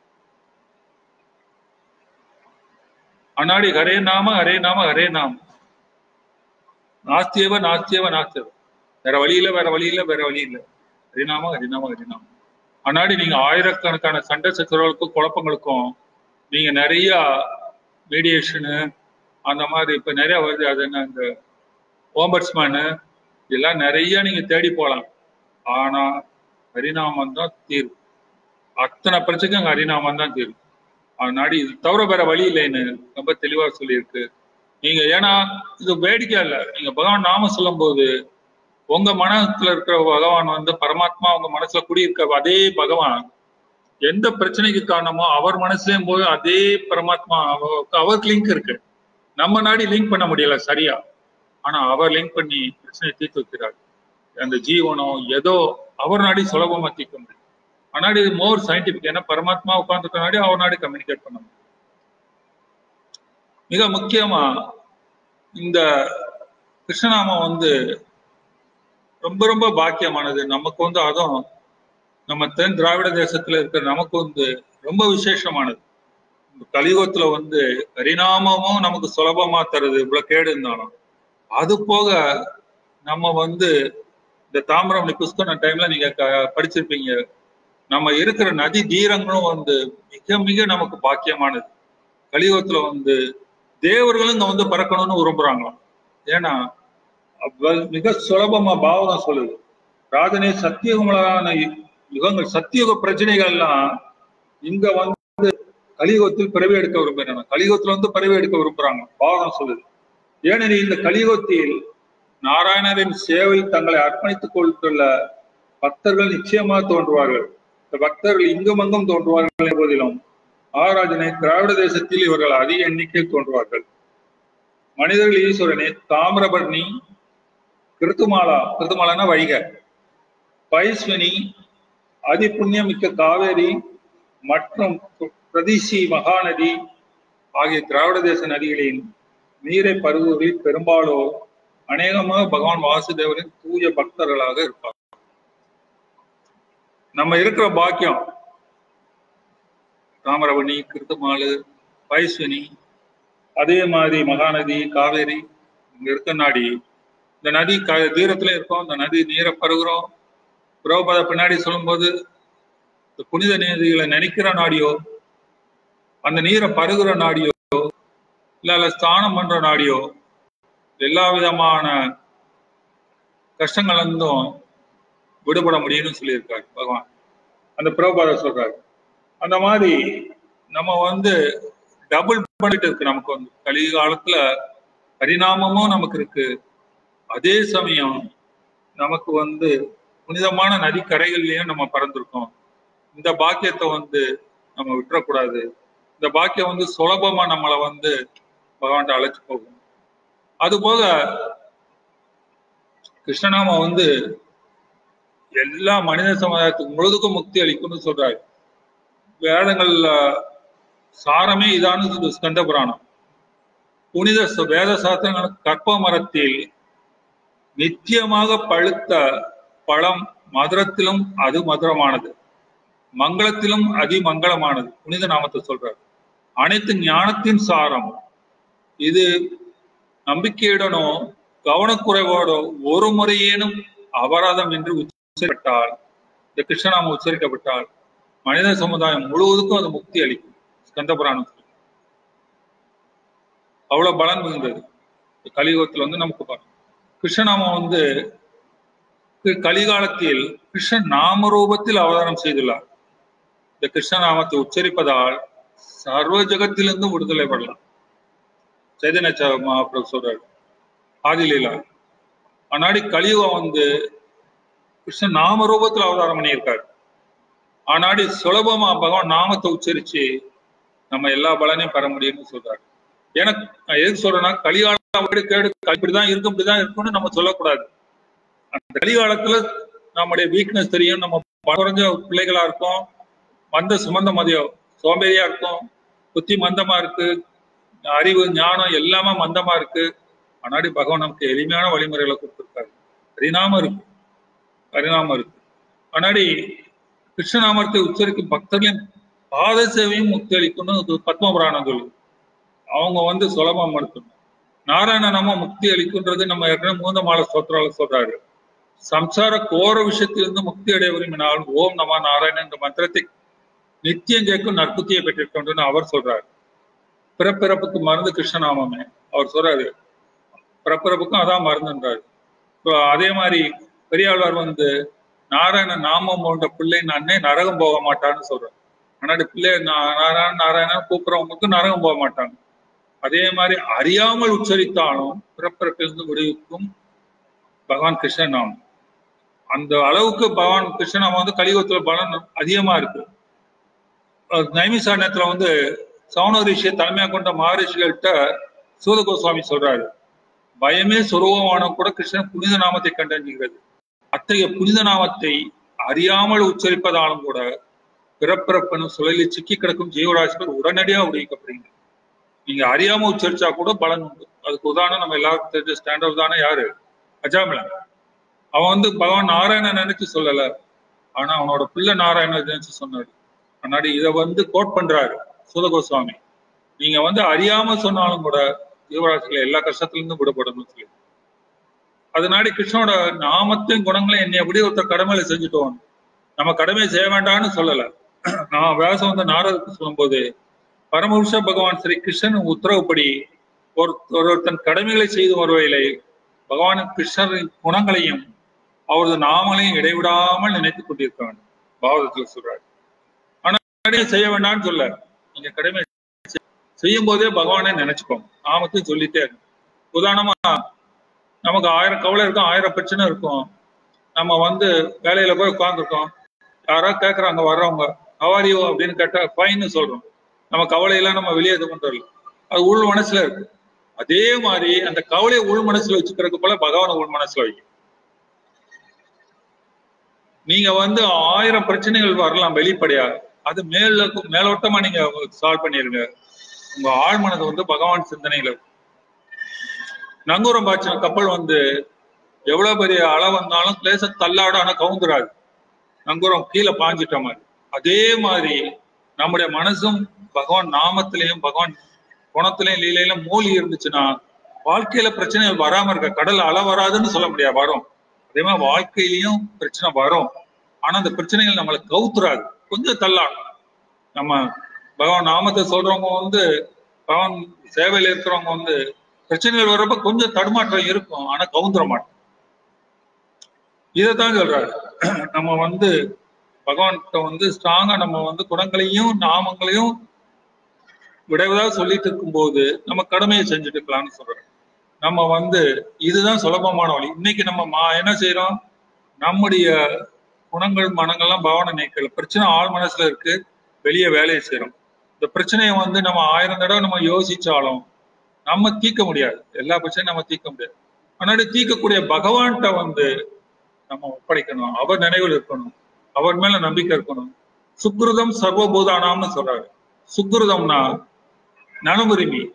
அன்னாடி ஹரே நாம ஹரே நாம நாஸ்தியவ நாஸ்தியவ நாஸ்தியவ, வேற வழி இல்லை, வேற வழி இல்லை, வேற வழி இல்லை, ஹரிநாம ஹரிநாம. அன்னாடி நீங்க ஆயிரக்கணக்கான சண்டை சச்சரவுகளுக்கும் குழப்பங்களுக்கும் நீங்க நிறைய மீடியேஷனு அந்த மாதிரி இப்ப நிறைய வருது. அது என்ன, இந்த ஓம்பட்ஸ்மேனு இதெல்லாம் நிறைய நீங்க தேடி போகலாம். ஆனா ஹரிநாமம் தான் தீர்வு. அத்தனை பிரச்சனைக்கும் அங்க ஹரிநாமம் தான் தீர்வு. அதனாடி இது தவிர வேற வழி இல்லைன்னு ரொம்ப தெளிவா சொல்லியிருக்கு. நீங்க ஏன்னா இது வேடிக்கை இல்லை, நீங்க பகவான் நாம சொல்லும் போது உங்க மனசுல இருக்கிற பகவான் பரமாத்மா உங்க மனசுல குடியிருக்க அதே பகவான் எந்த பிரச்சனைக்கு காரணமோ அவர் மனசுலயும் போது அதே பரமாத்மா அவருக்கு லிங்க் இருக்கு. நம்ம நாடி லிங்க் பண்ண முடியல சரியா, ஆனா அவர் லிங்க் பண்ணி பிரச்சனையை தீர்த்து வைக்கிறார். அந்த ஜீவனோ ஏதோ அவர் நாடி சுலபமா தீர்க்க முடியும். ஆனாடி இது மோர் சயின்டிபிக். ஏன்னா பரமாத்மா உட்கார்ந்துருக்க நாடி அவர் நாடி கம்யூனிகேட் பண்ண முடியும். மிக முக்கியமா இந்த கிருஷ்ணநாமம் ரொம்ப ரொம்ப பாக்கியமானது. நமக்கு அதுவும் நம்ம தென் திராவிட தேசத்துல இருக்கிற நமக்கு ரொம்ப விசேஷமானது. கலியுகத்துல ஹரிநாமமும் நமக்கு சுலபமா தருது இவ்வளவு கேடு இருந்தாலும். அது போக நம்ம இந்த தாமிரம் புஷ்கரண டைம்ல நீங்க படிச்சிருப்பீங்க, நம்ம இருக்கிற நதி தீரங்களும் மிக மிக நமக்கு பாக்கியமானது. கலியுகத்துல தேவர்களும் இங்க பறக்கணும்னு விரும்புறாங்களாம். ஏன்னா மிக சுலபமா பாவகம் சொல்லுது, ராஜனே சத்தியுகங்களான யுகங்கள் சத்தியுக பிரச்சனைகள் எல்லாம் இங்க கலியுகத்தில் பிறவி எடுக்க விரும்புறாங்க. கலியுகத்துல பிறவி எடுக்க விரும்புறாங்க பாவகம் சொல்லுது. ஏனெனில் இந்த கலியுகத்தில் நாராயணரின் சேவையில் தங்களை அர்ப்பணித்துக் கொண்டுள்ள பக்தர்கள் நிச்சயமாக தோன்றுவார்கள். இந்த பக்தர்கள் இங்கும் அங்கும் தோன்றுவார்கள் என்பதிலும் ஆராஜனை திராவிட தேசத்தில் இவர்கள் அதிக எண்ணிக்கையில் தோன்றுவார்கள். மனிதர்கள் ஈஸ்வரனே தாமிரபரணி, கிருத்துமாலான வைகை, பைஸ்வினி, அதிபுண்ணியமிக்க காவேரி மற்றும் பிரதிசி மகாநதி ஆகிய திராவிட தேச நதிகளின் நீரை பருகுவதில் பெரும்பாலோர் அநேகமாக பகவான் வாசுதேவரின் தூய பக்தர்களாக இருப்பார். நம்ம இருக்கிற பாக்கியம் தாமிரபரணி, கிருத்துமாலு, பைஸ்வினி, அதே மாதிரி மகாநதி, காவேரி இங்க இருக்க நாடி இந்த நதி தீரத்துல இருக்கோம். இந்த நதி நீரை பருகிறோம். பிரபுபாத பின்னாடி சொல்லும்போது இந்த புனித நதிகளை நினைக்கிற நாடியோ, அந்த நீரை பருகிற நாடியோ, இல்ல ஸ்தானம் பண்ற நாடியோ எல்லா விதமான கஷ்டங்கள் இருந்தும் விடுபட முடியும்னு சொல்லியிருக்காரு பகவான். அந்த பிரபுபாத சொல்றாரு. அந்த மாதிரி நம்ம டபுள் பண்ணிட்டு இருக்கு. நமக்கு கலிகாலத்துல பரிணாமமும் நமக்கு இருக்கு. அதே சமயம் நமக்கு புனிதமான நதி கரைகள்லயும் நம்ம பறந்துருக்கோம். இந்த பாக்கியத்தை நம்ம விட்டுறக்கூடாது. இந்த பாக்கியம் சுலபமா நம்மளை பகவான்கிட்ட அழைச்சு போகும். அது போக கிருஷ்ணநாமம் எல்லா மனித சமுதாயத்துக்கு முழுதுக்கும் முக்தி அளிக்கும்னு சொல்றாரு. வேதங்கள்ல சாரமே இதானு ஸ்கந்த புராணம். புனித வேத சாஸ்திரங்கள் கற்ப மரத்தில் நித்தியமாக பழுத்த பழம் மதுரத்திலும் அது மதுரமானது, மங்களத்திலும் அதிமங்களமானது. புனித நாமத்தை சொல்றார். அனைத்து ஞானத்தின் சாரம் இது. நம்பிக்கையுடனோ கவனக்குறைவோடோ ஒரு முறையேனும் அபராதம் என்று உச்சரிக்கப்பட்டால், இந்த கிருஷ்ணநாமம் உச்சரிக்கப்பட்டால் மனித சமுதாயம் முழுவதுக்கும் அது முக்தி அளிக்கும். ஸ்கந்தபுராணம் அவ்வளவு பலன் மிகுந்தது. கலியுகத்துல நமக்கு பாருங்க, கிருஷ்ணநாமம் கலிகாலத்தில் கிருஷ்ணன் நாம ரூபத்தில் அவதாரம் செய்துள்ளார். இந்த கிருஷ்ணநாமத்தை உச்சரிப்பதால் சர்வ ஜகத்திலிருந்து விடுதலை பெறலாம். சைதன்ய மகாபிரபு சொல்றாரு ஆதிலீலா. ஆனாடி கலியுகம் கிருஷ்ணன் நாம ரூபத்தில் அவதாரம் பண்ணியிருக்காரு. ஆனாடி சுலபமா பகவான் நாமத்தை உச்சரிச்சு நம்ம எல்லா பலனையும் பெற முடியும்னு சொல்றாரு. எனக்கு நான் எதுக்கு சொல்றேன்னா, கலிகாலம் கேடு இப்படிதான் இருக்கும் இப்படிதான் இருக்கும்னு நம்ம சொல்லக்கூடாது. அந்த கலிகாலத்துல நம்முடைய வீக்னஸ் தெரியும். நம்ம குறைஞ்ச பிள்ளைகளா இருக்கும், சுமந்த மதியம் சோம்பேறியா இருக்கும், புத்தி மந்தமா இருக்கு, அறிவு ஞானம் எல்லாமே மந்தமா இருக்கு. ஆனாடி பகவான் நமக்கு எளிமையான வழிமுறைகளை கொடுத்திருக்காரு. பரிணாமம் இருக்கு. ஆனாடி கிருஷ்ணநாமத்தை உச்சரிக்கும் பக்தர்களின் பாத சேவையும் முக்தி அளிக்கணும் பத்மபுராணம் சொல்லு. அவங்க சுலபம் எடுக்கணும். நாராயண நாம முக்தி அளிக்குன்றது நம்ம ஏற்கனவே மூந்தமால ஸ்தோத்திரால சொல்றாரு. சம்சார கோர விஷயத்திலிருந்து முக்தி அடைய விரும்பினால் ஓம் நம நாராயணன் என்ற மந்திரத்தை நித்தியம் கேட்கும் நற்புத்தியை பெற்றிருக்கோன்னு அவர் சொல்றாரு. பிறப்பிறப்புக்கு மருந்து கிருஷ்ணநாமமே. அவர் சொல்றாரு பிறப்பிறப்புக்கும் அதான் மருந்துன்றாரு. அதே மாதிரி பெரியாழ்வார் நாராயண நாமம் போன்ற பிள்ளை அண்ணே நரகம் போக மாட்டான்னு சொல்றாரு. ஆனாடி பிள்ளை நாராயணன் கூப்பிடுறவங்களுக்கு நரகம் போக மாட்டாங்க. அதே மாதிரி அறியாமல் உச்சரித்தாலும் பிறப்பிறப்பிலிருந்து விடுவிக்கும் பகவான் கிருஷ்ணநாமம். அந்த அளவுக்கு பகவான் கிருஷ்ணநாமம் கலியுகத்துல பலன் அதிகமா இருக்கு. நைமிசாரண்யத்துல சௌன ரிஷியை தலைமையா கொண்ட மகரிஷிகள்கிட்ட சூத கோஸ்வாமி சொல்றாரு, பயமே சுரூபமான கூட கிருஷ்ணன் புனித நாமத்தை கண்டறிகிறது. அத்தகைய புனித நாமத்தை அறியாமல் உச்சரிப்பதாலும் கூட பிறப்பிறப்பனும் சுழலில் சிக்கி கிடக்கும் ஜீவராசிகள் உடனடியாக விடுவிக்கப்படுகிறது. நீங்க அறியாம உச்சரிச்சா கூட பலன் உண்டு. அதுக்கு உதாரணம் நம்ம எல்லாருக்கும் தெரிஞ்ச ஸ்டாண்டர்ட் தானே யாரு? அஜாமிலன். அவன் பகவான் நாராயணன் நினைச்சு சொல்லல, ஆனா அவனோட பிள்ளை நாராயணன் நினைச்சு சொன்னாரு. முன்னாடி இதை கோட் பண்றாரு சூத கோஸ்வாமி. நீங்க அறியாம சொன்னாலும் கூட ஜீவராசிகளை எல்லா கஷ்டத்துல இருந்தும் விடுபடணும்னு சொல்லி. அதனாடி கிருஷ்ணனோட நாமத்தையும் குணங்களையும் என்னை எப்படி ஒருத்தர் கடமையில செஞ்சுட்டோம். நம்ம கடமையை செய்ய வேண்டாம்னு சொல்லல. நான் வியாசம் நாரதத்துக்கு சொல்லும்போது பரமபுருஷ பகவான் ஸ்ரீ கிருஷ்ணன் உத்தரவுப்படி ஒருத்தன் கடமைகளை செய்து வருவதில்லை பகவான் கிருஷ்ணரின் குணங்களையும் அவரது நாமங்களையும் இடைவிடாமல் நினைத்துக் கொண்டிருக்க வேண்டும். பாகவதத்துல சொல்றாரு. ஆனா செய்ய வேண்டாம்னு சொல்ல, நீங்க கடமை செய்யும் போதே பகவானே நினைச்சுக்கோங்க. நாமத்தையும் சொல்லிட்டே இருக்கும். உதாரணமா நமக்கு 1000 கவலை இருக்கும், 1000 பிரச்சனை இருக்கும். நம்ம வேலையில போய் உட்கார்ந்துருக்கோம், யாராவது கேட்கறாங்க வர்றவங்க ஹவாரியோ அப்படின்னு கேட்டா ஃபைன்னு சொல்றோம். நம்ம கவலையெல்லாம் நம்ம வெளியே இது பண்றது, அது உள் மனசுல இருக்கு. அதே மாதிரி அந்த கவலையை உள் மனசுல வச்சுக்கிறதுக்கு போல பகவான உள் மனசுல வைக்க. நீங்க 1000 பிரச்சனைகள் வரலாம் வெளிப்படையா, அது மேலோட்டமா நீங்க சால்வ் பண்ணிருங்க. உங்க ஆழ் மனது பகவான் சிந்தனையில. நங்கூரம் பாய்ச்சின கப்பல் எவ்வளவு பெரிய அலை வந்தாலும் கிளேச தள்ளாடும், ஆனா கவுந்துராது. நங்கூரம் கீழே பாஞ்சிட்ட மாதிரி. அதே மாதிரி நம்முடைய மனசும் பகவான் நாமத்திலையும் பகவான் குணத்திலையும் லீலையிலும் மூழ்கி இருந்துச்சுன்னா வாழ்க்கையில பிரச்சனைகள் வராம இருக்க. கடல் அலை வராதுன்னு சொல்ல முடியாது, வரும். அதே மாதிரி வாழ்க்கையிலையும் பிரச்சனை வரும், ஆனா அந்த பிரச்சனைகள் நம்மளை கவுத்துறாது, கொஞ்சம் தள்ளாடும். நம்ம பகவான் நாமத்தை சொல்றவங்க பகவான் சேவையில இருக்கிறவங்க பிரச்சனைகள் வர்றப்ப கொஞ்சம் தடுமாற்றம் இருக்கும், ஆனா கவுந்துர மாட்டோம். இதைத்தான் சொல்றாரு. நம்ம பகவான்கிட்ட ஸ்ட்ராங்கா நம்ம குணங்களையும் நாமங்களையும் விடைவதாக சொல்லிட்டு இருக்கும் போது நம்ம கடமையை செஞ்சுட்டு இருக்கலாம்னு சொல்றோம். நம்ம இதுதான் சுலபமான வழி. இன்னைக்கு நம்ம என்ன செய்யறோம், நம்முடைய குணங்கள் மனங்கள்லாம் பகவானை நீக்கல. பிரச்சனை ஆள் மனசுல இருக்கு, வெளியே வேலையை செய்யறோம். இந்த பிரச்சனையை நம்ம 1000 தடவை நம்ம யோசிச்சாலும் நம்ம தீர்க்க முடியாது. எல்லா பிரச்சனையும் நம்ம தீர்க்க முடியாது. முன்னாடி தீர்க்கக்கூடிய பகவான்கிட்ட நம்ம ஒப்படைக்கணும், அவர் நினைவில் இருக்கணும், அவர் மேல நம்பிக்கை இருக்கணும். சுக்ருதம் சர்வபூதானாம்னு சொல்றாரு. சுக்ருதம்னா நலமுரிமை.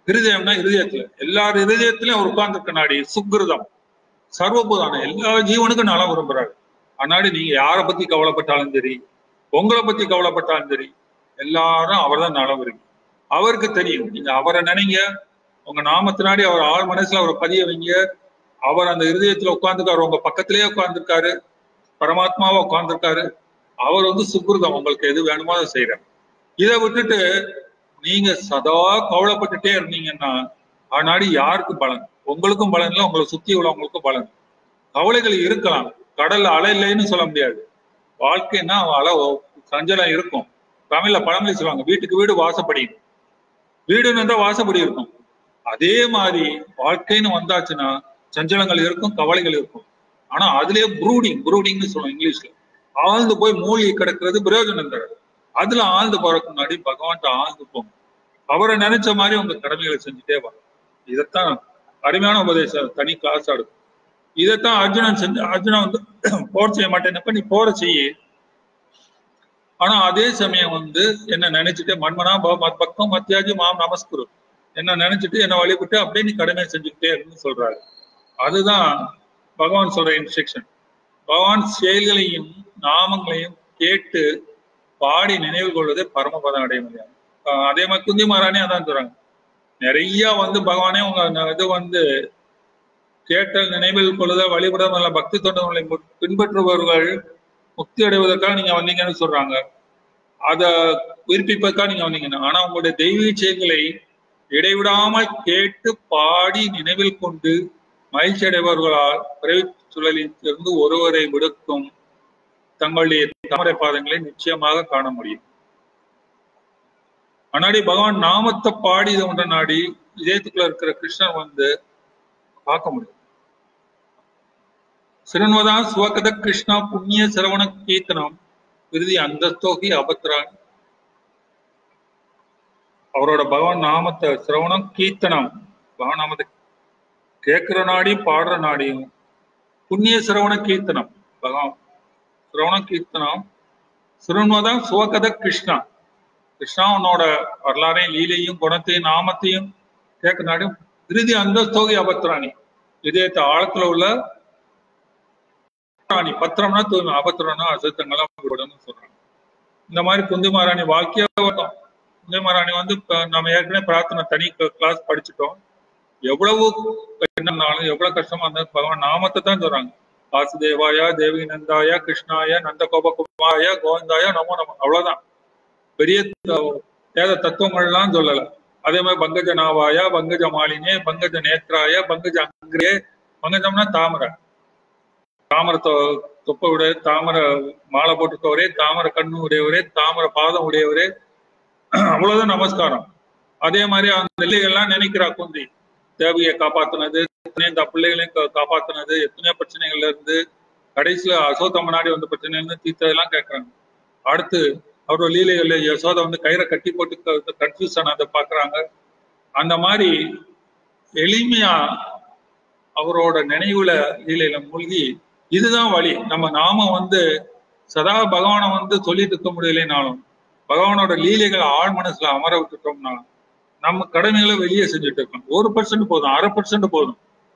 இருதயம்னா இருதயத்துல, எல்லார் இருதயத்திலும் அவர் உட்கார்ந்துருக்க நாடி சுக்கிருதம், சர்வபூதான எல்லா ஜீவனுக்கும் நலம் விரும்புறாரு. அதனால நீங்க யாரை பத்தி கவலைப்பட்டாலும் சரி, உங்களை பத்தி கவலைப்பட்டாலும் சரி, எல்லாரும் அவர் தான் நலம் விரும்பி. அவருக்கு தெரியும். நீங்க அவரை நினைங்க, உங்க நாமத்தினாடி அவர் ஆள் மனசுல அவரை பதிய வைங்க. அவர் அந்த இருதயத்துல உட்கார்ந்துருக்காரு, உங்க பக்கத்திலேயே உட்கார்ந்துருக்காரு, பரமாத்மாவா உட்கார்ந்துருக்காரு. அவர் வந்து சுக்கிருதம், உங்களுக்கு எது வேணுமோ அதை செய்யறாரு. இதை விட்டுட்டு நீங்க சதா கவலைப்பட்டுட்டே இருந்தீங்கன்னா அதனாடி யாருக்கு பலன்? உங்களுக்கும் பலன் இல்லை, உங்களை சுத்தி உள்ளவங்களுக்கும் பலன். கவலைகள் இருக்கலாம், கடல்ல அலை இல்லைன்னு சொல்ல முடியாது. வாழ்க்கைன்னா அலை சஞ்சலம் இருக்கும். தமிழ்ல பழமொழி சொல்லுவாங்க, வீட்டுக்கு வீடு வாசப்படி. வீடுன்னு இருந்தா வாசப்படி இருக்கும். அதே மாதிரி வாழ்க்கைன்னு வந்தாச்சுன்னா சஞ்சலங்கள் இருக்கும், கவலைகள் இருக்கும். ஆனா அதுலயே ப்ரூடிங்னு சொல்லுவோம் இங்கிலீஷ்ல. ஆழ்ந்து போய் மூழ்கி கிடக்கிறது பிரயோஜனம் தராது. அதுல ஆழ்ந்து போறதுக்கு முன்னாடி பகவான்கிட்ட ஆழ்ந்து போங்க. அவரை நினைச்ச மாதிரி உங்க கடமைகளை செஞ்சுட்டே வரும். இதைத்தான் அருமையான உபதேசம், தனி கிளாஸ் ஆடுது. இதைத்தான் அர்ஜுனன் வந்து போர் செய்ய மாட்டேன்னப்ப நீ போற செய்ய. ஆனா அதே சமயம் வந்து என்ன நினைச்சிட்டு மண்மனா பக்தம் மத்தியாஜி மாம் நமஸ்குரு, என்ன நினைச்சிட்டு என்ன வழிபட்டு அப்படியே நீ கடமையை செஞ்சுக்கிட்டே இருக்குன்னு சொல்றாரு. அதுதான் பகவான் சொல்ற இன்ஸ்ட்ரக்ஷன். பகவான் செயல்களையும் நாமங்களையும் கேட்டு பாடி நினைவு கொள்வதே பரமபதம் அடைய முடியாது. அதே மாதிரி குந்தி மகாராணி அதான் சொல்றாங்க. நிறைய வந்து பகவானே உங்க இது வந்து கேட்டல் நினைவில் கொள்ளுத வழிபட நல்ல பக்தி தொண்டர்களை பின்பற்றுபவர்கள் முக்தி அடைவதற்காக நீங்க வந்தீங்கன்னு சொல்றாங்க. அதை உயிர்ப்பிப்பதற்காக நீங்க வந்தீங்கன்னா, ஆனா உங்களுடைய தெய்வீக செயல்களை இடைவிடாமல் கேட்டு பாடி நினைவில் கொண்டு மகிழ்ச்சி அடைபவர்களால் பிறவி சுழலில் இருந்து ஒருவரை விடுக்கும் தங்களுடைய தாமரை பாதங்களை நிச்சயமாக காண முடியும். முன்னாடி பகவான் நாமத்தை பாடி இதை ஒன்ற நாடி இதயத்துக்குள்ள இருக்கிற கிருஷ்ணன் வந்து பார்க்க முடியும். சிறுன்வதா சுவகத கிருஷ்ணா புண்ணிய சிரவண கீர்த்தனம் விருதி அந்தஸ்தோகி அபத்ரான். அவரோட பகவான் நாமத்தை சிரவணம் கீர்த்தனம், பகவான் நாமத்தை கேட்கிற நாடி பாடுற நாடியும் புண்ணிய சிரவண கீர்த்தனம், பகவான் சிரவண கீர்த்தனம் சிறுன்வதா சுவகத கிருஷ்ணா. கிருஷ்ணா உன்னோட வரலாறையும் லீலையும் குணத்தையும் நாமத்தையும் கேட்க நாடி விருதி அந்தஸ்தோகி அபத்ராணி, இதயத்தை ஆழத்துல உள்ள பத்திரம்னா தூய்மை, அபத்திரம்னா அசுத்தங்கள்லாம் சொல்றாங்க. இந்த மாதிரி குந்தி மகாராணி வாழ்க்கையா வரும். குந்தி மகாராணி வந்து நம்ம ஏற்கனவே பிரார்த்தனை தனி கிளாஸ் படிச்சுட்டோம். எவ்வளவு என்னன்னாலும் எவ்வளவு கஷ்டமா இருந்தாலும் பகவான் நாமத்தை தான் சொல்றாங்க. வாசுதேவாயா தேவி நந்தாயா கிருஷ்ணாயா நந்த கோபகுமாராயா கோவிந்தாயா நமோ நம, அவ்வளவுதான். பெரிய வேத தத்துவங்கள்லாம் சொல்லல. அதே மாதிரி பங்கஜ நாவாயா பங்கஜ மாலினே பங்கஜ நேத்ராய பங்கஜ அங்கிரே, பங்கஜம்னா தாமரை, தாமரை தொப்பை உடைய தாமரை மாலை போட்டுக்கவரே, தாமரை கண்ணு உடையவரே, தாமரை பாதம் உடையவரே, அவ்வளவுதான் நமஸ்காரம். அதே மாதிரி அந்த நெல்லைகள்லாம் நினைக்கிறா குந்தி தேவியை காப்பாத்தினது, இந்த பிள்ளைகளையும் காப்பாத்தினது, எத்தனையோ பிரச்சனைகள்ல இருந்து கடைசியில அசோதம் முன்னாடி வந்த பிரச்சனை இருந்து தீர்த்ததெல்லாம் கேட்கறாங்க. அடுத்து அவரோட லீலைகள்ல யசோதை வந்து கயிறை கட்டி போட்டு கன்ஃபியூஸ் ஆனதை பாக்குறாங்க. அந்த மாதிரி எளிமையா அவரோட நினைவுல லீலையில மூழ்கி இதுதான் வழி. நாம வந்து சதா பகவானை வந்து சொல்லிட்டு இருக்க முடியலைனாலும் பகவானோட லீலைகளை ஆழ் மனசுல அமர விட்டுட்டோம்னா நம்ம கடமைகளை வெளியே செஞ்சுட்டு இருக்கோம். 1% போதும், 0.5% போதும்.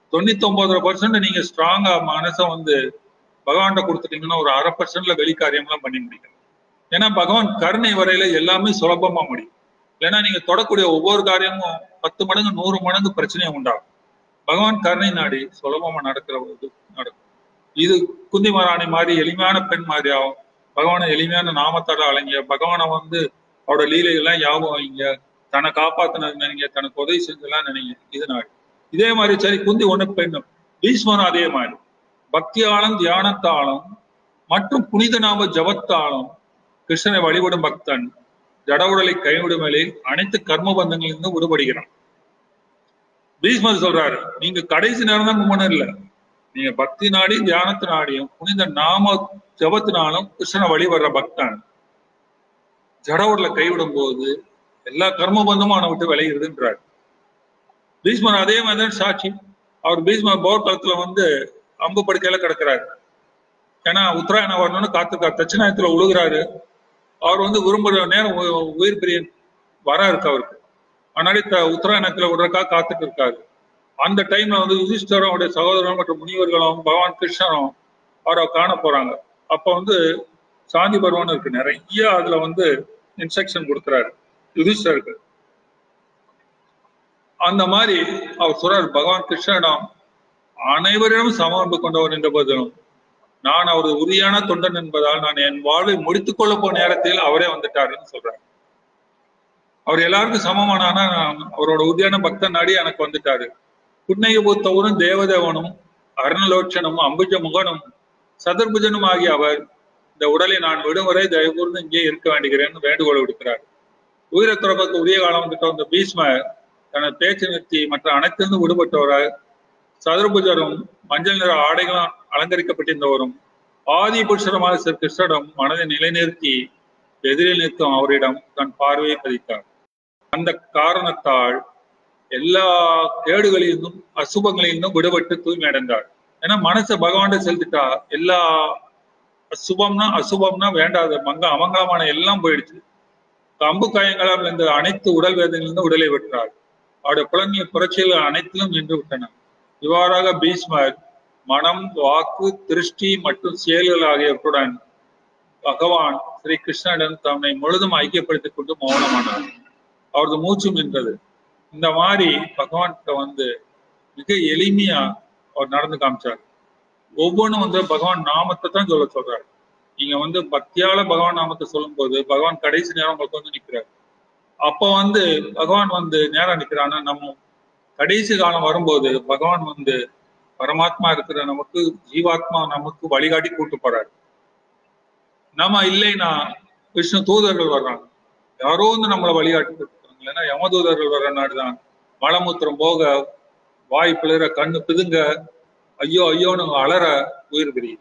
99% நீங்க ஸ்ட்ராங்கா மனசை வந்து பகவான்கிட்ட கொடுத்துட்டீங்கன்னா ஒரு 0.5%ல வெளிக்காரியம்லாம் பண்ணி முடியும். ஏன்னா பகவான் கருணை வரையில எல்லாமே சுலபமா முடியும். இல்லைன்னா நீங்க தொடக்கூடிய ஒவ்வொரு காரியமும் 10 மடங்கு 100 மடங்கு பிரச்சனையை உண்டாகும். பகவான் கருணை நாடி சுலபமா நடக்கிற ஒரு நடக்கும். இது குந்தி மகாராணி மாதிரி எளிமையான பெண் மாதிரி ஆகும். பகவானை எளிமையான நாமத்தால அலைங்க, பகவானை வந்து அவரோட லீலைகள்லாம் ஞாபகம் வைங்க, தன்னை காப்பாத்தினது நினைங்க, தனக்கு உதவி செஞ்செல்லாம் நினைங்க. இது நாடு இதே மாதிரி சரி. குந்தி ஒண்ணு பெண்ணும் பீஷ்மரும் அதே மாதிரி பக்தியாலும் தியானத்தாலும் மற்றும் புனித நாம ஜபத்தாலும் கிருஷ்ணனை வழிபடும் பக்தன் ஜட உடலை கைவிடும் வேளையில் அனைத்து கர்ம பந்தங்களிலிருந்து விடுபடுகிறான். பீஷ்மர் சொல்றாரு, நீங்க கடைசி நேரம் தான் கும்பணும் இல்லை, நீங்க பக்தி நாடி தியானத்து நாடியும் புனித நாம ஜபத்தினாலும் கிருஷ்ணனை வழிபடுற பக்தன் ஜட உடலை கைவிடும் போது எல்லா கர்ம பந்தமும் அவனை விட்டு விளைகிறதுன்றார். பீஷ்மர் அதே மாதிரி சாட்சி. அவர் பீஷ்மர் போர் காலத்துல வந்து அம்பு படுக்கையில கிடக்கிறாரு. ஏன்னா உத்தராயணம் வரணும்னு காத்துக்காரு, தட்சிணாயத்துல உழுகிறாரு. அவர் வந்து விரும்புற நேரம் உயிர் பிரிய வர இருக்கு அவருக்கு. முன்னாடி உத்தராயணத்துல விடுறக்கா காத்துட்டு இருக்காரு. அந்த டைம்ல வந்து யுதிஷ்டரும் அவருடைய சகோதரரும் மற்றும் முனிவர்களும் பகவான் கிருஷ்ணரும் அவரை காண போறாங்க. அப்ப வந்து சாந்தி பருவம் இருக்கு, நிறைய அதுல வந்து இன்ஸ்ட்ரக்ஷன் கொடுக்குறாரு யுதிஷ்டருக்கு. அந்த மாதிரி அவர் சொல்றாரு, பகவான் கிருஷ்ணனிடம் அனைவரிடம் சம அன்பு கொண்டவர் என்ற போதிலும் நான் அவரது உறுதியான தொண்டன் என்பதால் நான் என் வாழ்வை முடித்துக் கொள்ள போன நேரத்தில் அவரே வந்துட்டாருன்னு சொல்றாரு. அவர் எல்லாருக்கும் சமமானா அவரோட உறுதியான பக்தன் நாடி எனக்கு வந்துட்டாரு. புன்னகை பூத்தவரும் தேவதேவனும் அருணலோட்சனும் அம்புஜ முகனும் சதுர்புஜனும் ஆகிய அவர் இந்த உடலை நான் விடும் வரை தயவுகூர்ந்து இங்கே இருக்க வேண்டுகிறேன்னு வேண்டுகோள் விடுக்கிறார். உயிரை துறப்பதற்கு உரிய காலம் வந்துட்டு வந்த பீஷ்மர் தனது பேச்சு நிறுத்தி மற்ற அனைத்திலிருந்து விடுபட்டவராய் சதுர்புஜரும் மஞ்சள் நிற ஆடைகளும் அலங்கரிக்கப்பட்டிருந்தவரும் ஆதி புருஷரமாக சிறு கிருஷ்ணரிடம் மனதை நிலைநிறுத்தி எதிரில் நிற்கும் அவரிடம் தன் பார்வையை பதித்தார். அந்த காரணத்தால் எல்லா கேடுகளிலிருந்தும் அசுபங்களிலிருந்தும் விடுபட்டு தூய்மை அடைந்தார். ஏன்னா மனசை பகவான் செலுத்திட்டா எல்லா அசுபம்னா வேண்டாத அமங்கலமான எல்லாம் போயிடுச்சு. அம்பு காயங்களால் இருந்த அனைத்து உடல் வேதனையிலிருந்து உடலை விட்டார். அவருடைய புலன்கள் புரட்சிகள் அனைத்திலும் நின்று விட்டன. இவ்வாறாக பீஷ்மர் மனம், வாக்கு, திருஷ்டி மற்றும் செயல்கள் ஆகியவற்றுடன் பகவான் ஸ்ரீ கிருஷ்ணனிடம் தன்னை முழுதும் ஐக்கியப்படுத்திக் கொண்டு மௌனமானார். அவரது மூச்சு நின்றது. இந்த மாதிரி பகவான் வந்து மிக எளிமையா அவர் நடந்து காமிச்சார். ஒவ்வொன்றும் வந்து பகவான் நாமத்தை தான் சொல்றாரு. நீங்க வந்து பக்தியால பகவான் நாமத்தை சொல்லும் போது பகவான் கடைசி நேரம் உங்களுக்கு வந்து நிற்கிறார். அப்ப வந்து பகவான் வந்து நேரம் நிற்கிறான்னா நம்ம கடைசி காலம் வரும்போது பகவான் வந்து பரமாத்மா இருக்கிற நமக்கு, ஜீவாத்மா நமக்கு வழிகாட்டி கூட்டு போறாரு. நம்ம இல்லைன்னா விஷ்ணு தூதர்கள் வர்றாங்க, யாரோ வந்து நம்மளை வழிகாட்டி கூட்டுறாங்க. இல்லைன்னா யம தூதர்கள் வர்ற நாடுதான் மலமூத்திரம் போக, வாய் பிளற, கண்ணு பிதுங்க, ஐயோ ஐயோன்னு அலற உயிர் பிரியுது.